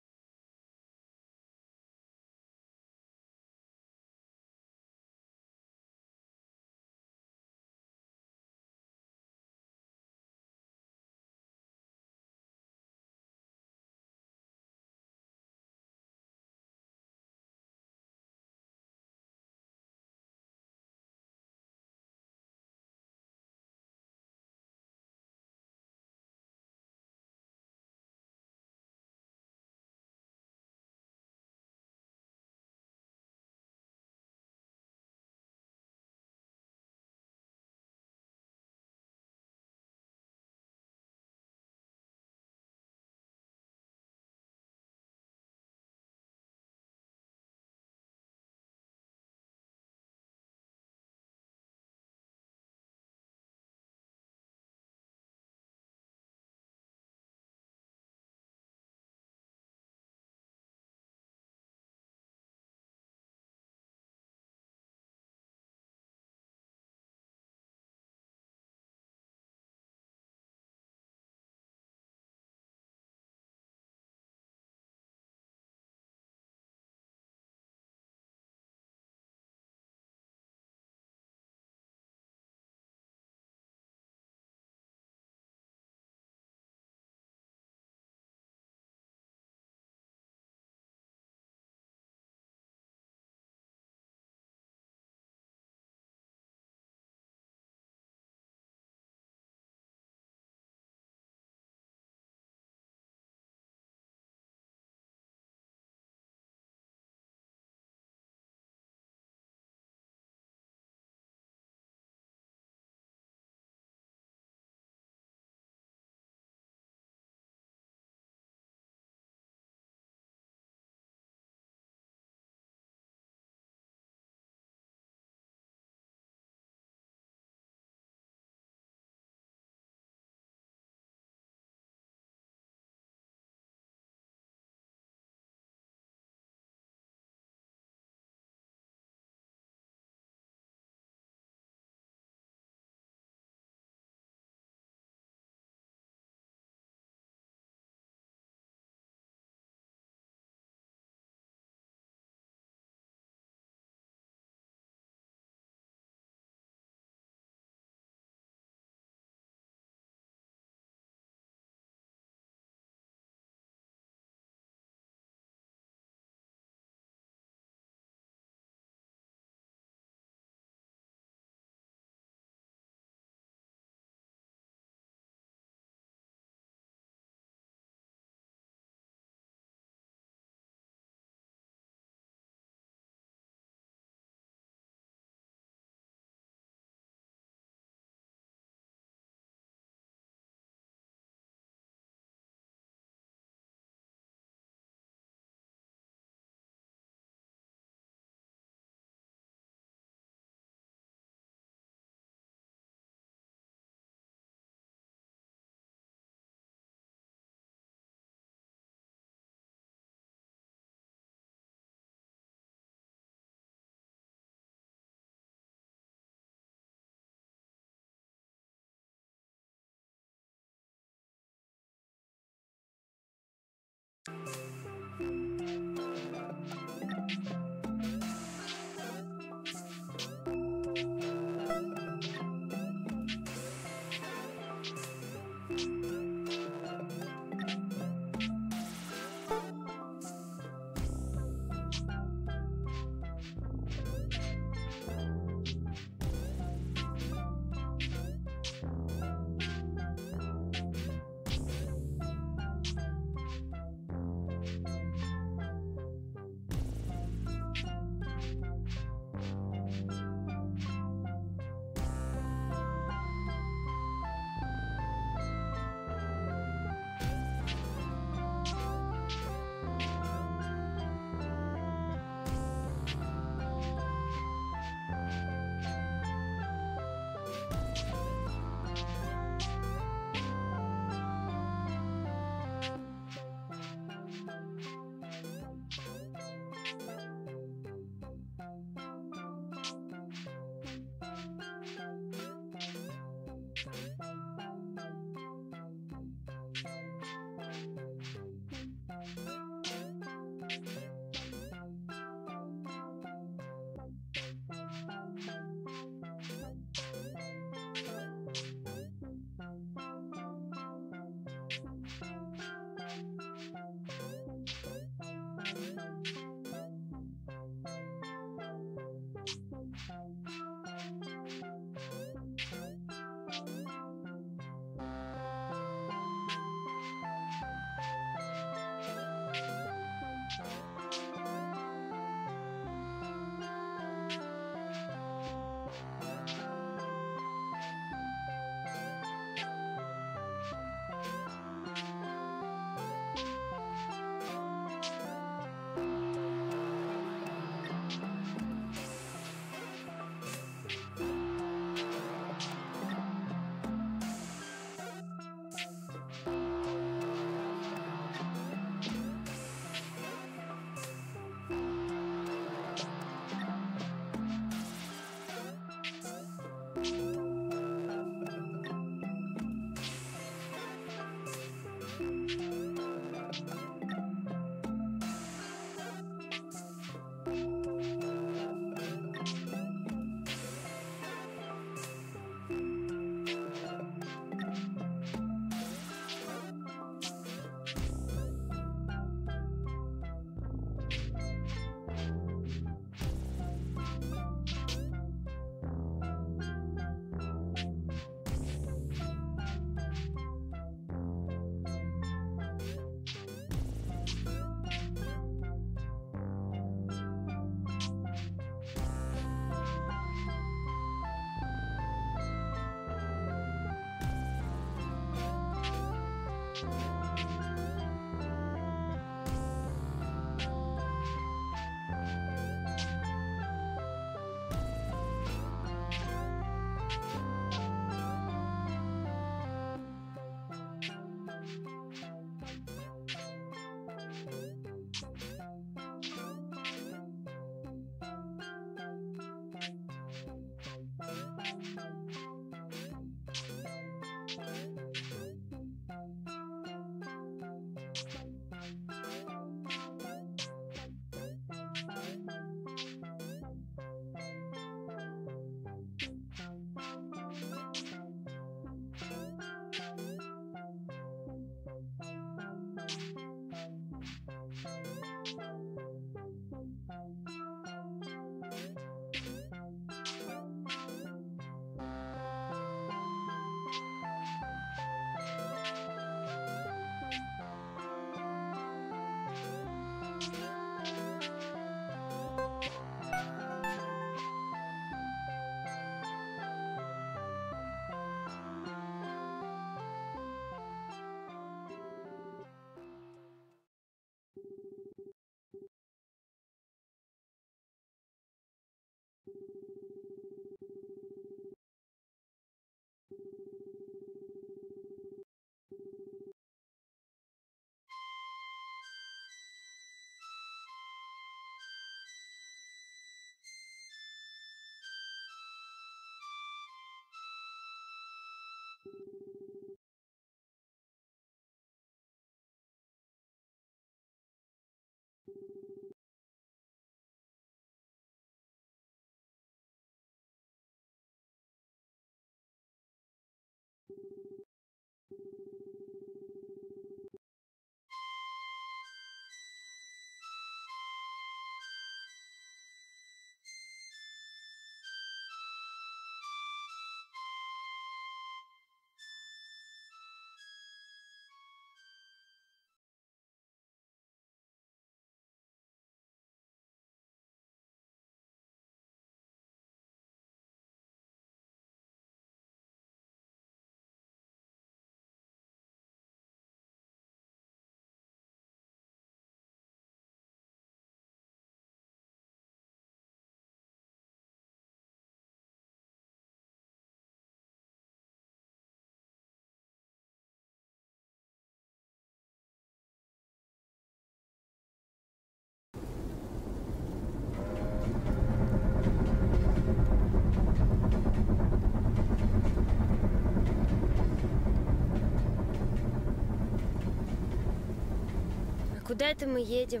Куда это мы едем?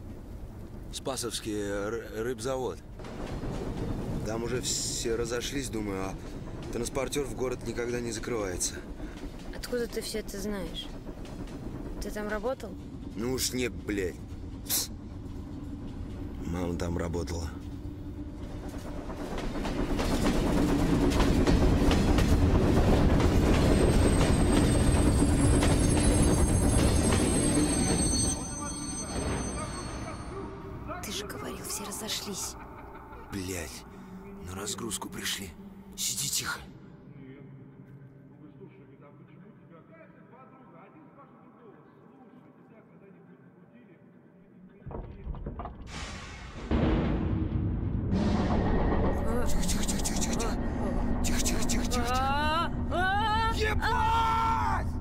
Спасовский ры- рыбзавод. Там уже все разошлись, думаю, а транспортер в город никогда не закрывается. Откуда ты все это знаешь? Ты там работал? Ну уж не, блядь. Пс. Мама там работала. Ты же говорил, все разошлись. Блядь, на разгрузку пришли. Сиди тихо. Тихо, тихо, тихо, тихо, тихо. Тихо, тихо, тихо, тихо, тихо. Ебать!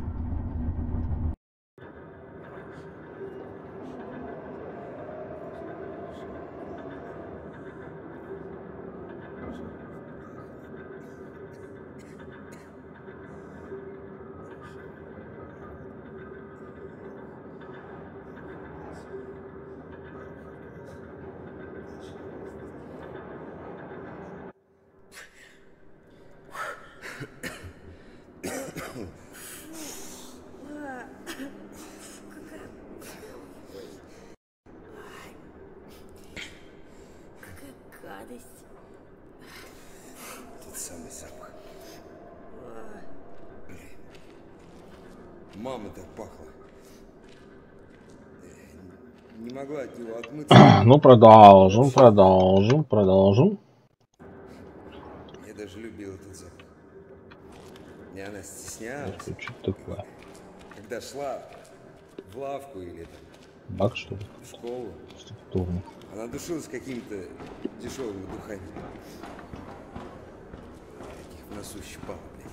Гадость. Тот самый запах. Блин. Мама так пахла. Не могла от него отмыться. Ну, продолжим, продолжим, продолжим. Я даже любил этот запах. И она стеснялась. Это что такое? Когда шла в лавку или там, Бак, что ли? в школу, Структурно. она душилась какими-то дешевыми духами. Таких в носу щипала, блядь.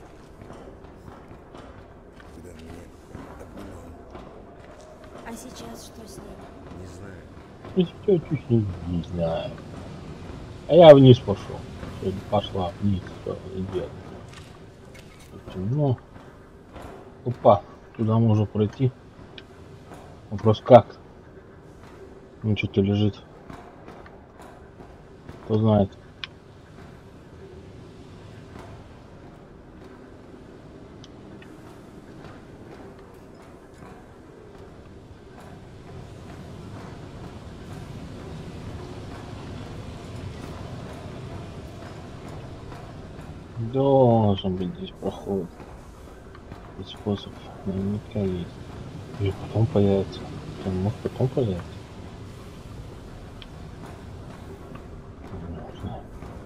Когда она меня обнимала. А сейчас что с ней? Не знаю. Я чуть не, не знаю. А я вниз пошел. Сегодня пошла вниз, что идет. Темно. Опа, туда можно пройти. Вопрос как? Ну что-то лежит. Кто знает. Должен быть здесь проход. И способ наверняка есть. И потом появится. Он может потом появится. Не знаю.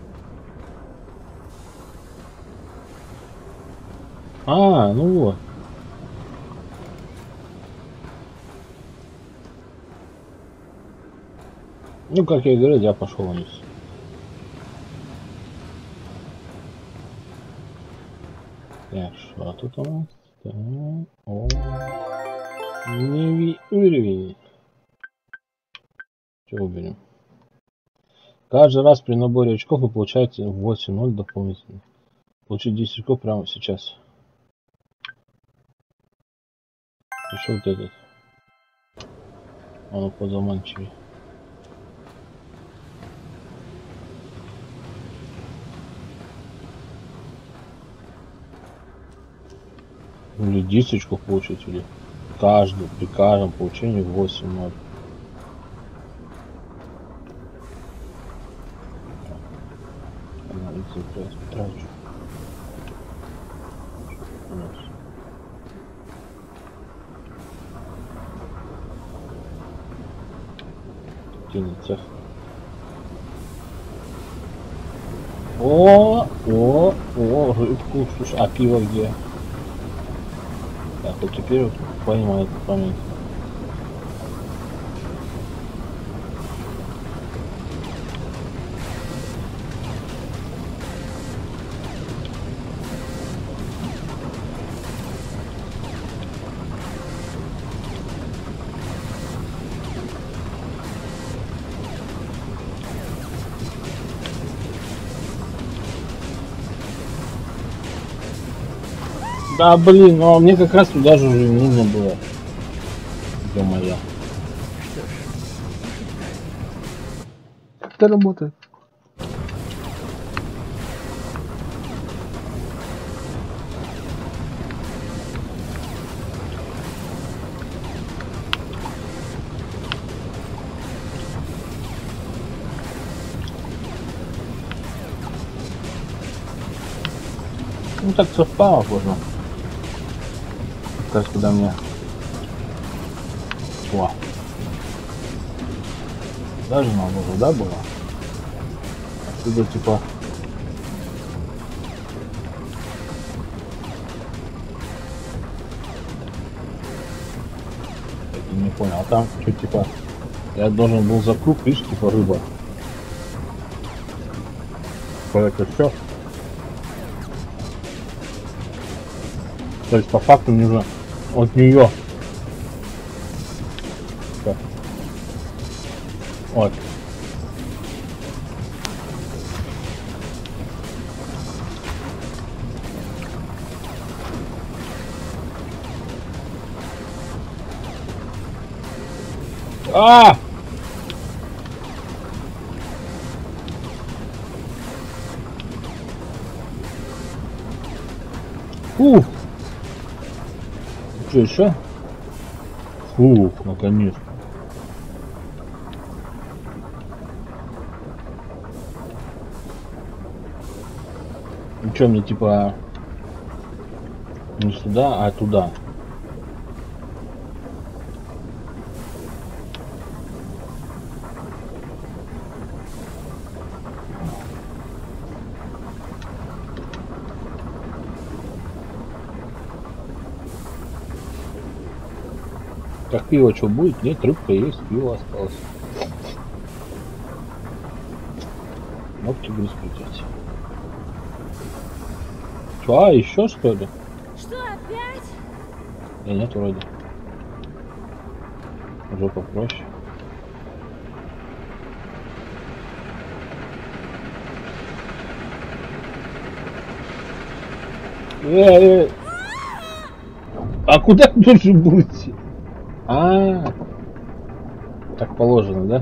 А, ну вот. Ну, как я и говорил, я пошел вниз. Так, что тут у нас? Так, о, не уровень. Что уберем? Каждый раз при наборе очков вы получаете восемь ноль дополнительно. Получить десять очков прямо сейчас. Еще вот этот. Он позаманчивый. Или десять очков получить, или каждый, при каждом получении восемь ноль. Трачу. Тянется. О, о, о, рыбку, слушай, а пиво где? Так, вот теперь вот поймаю этот момент. Да блин, ну мне как раз туда же уже не нужно было. Ё-моё. Как это работает? Ну так совпало можно. Как раз куда мне... О. Даже надо вода была. Отсюда типа... Я не понял, а там что типа... Я должен был за круг, видишь, типа рыба. Типа это все. То есть по факту нужно от нее. Так. Вот. А! Ух! Что еще? Фух, наконец. Ну что, мне типа не сюда, а туда. Как пиво что будет? Нет, рыбка есть, пиво осталось. Ногти грыз придется. Что, а, еще что ли? Что, опять? Да нет, вроде. Уже попроще. Э, э. А куда тут же будете? А, так положено, да?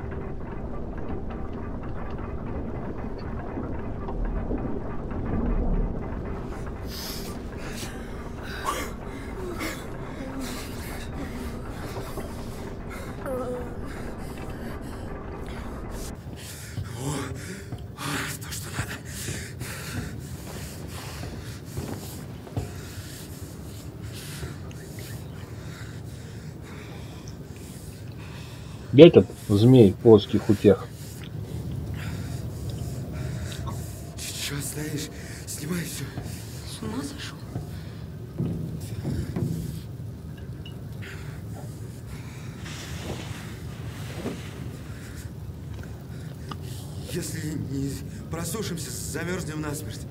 Я этот змей плоских утех. Чё стоишь? Снимай все. С ума сошел? Если не просушимся, замерзнем насмерть.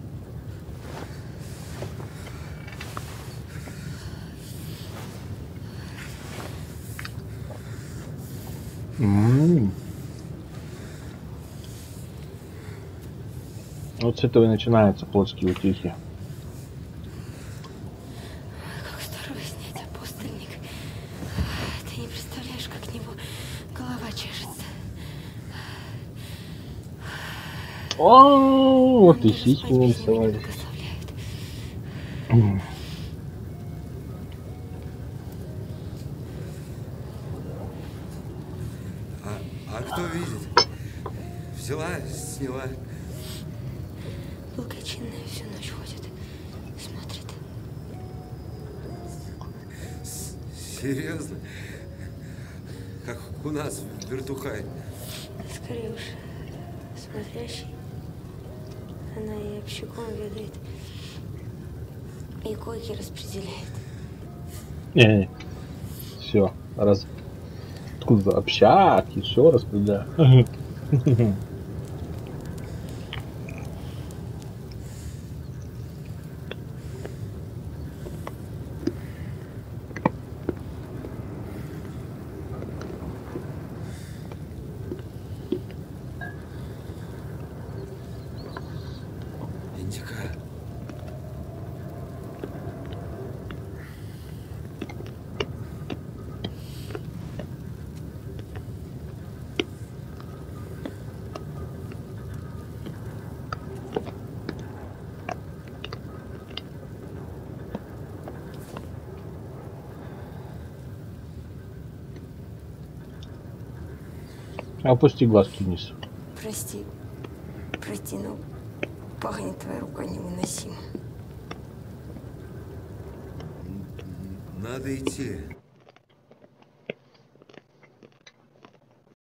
М-м-м. Вот с этого и начинаются плотские утехи. Как здорово снять апостольник. Ты не представляешь, как от него голова чешется. О, вот и Даже сиськи спать без него не нарисовали. благословляют. М. А, а кто видит? Взяла, сняла. Благочинная всю ночь ходит. Смотрит. С- Серьезно? Как у нас в Вертухай. Скорее уж, смотрящий. Она и общаком ведает. И койки распределяет. Не-не. Все. Раз. Откуда общак и все распределяю. Индика. Опусти глазки вниз. Прости. Прости, но пахнет твоя рука невыносимо. Надо идти.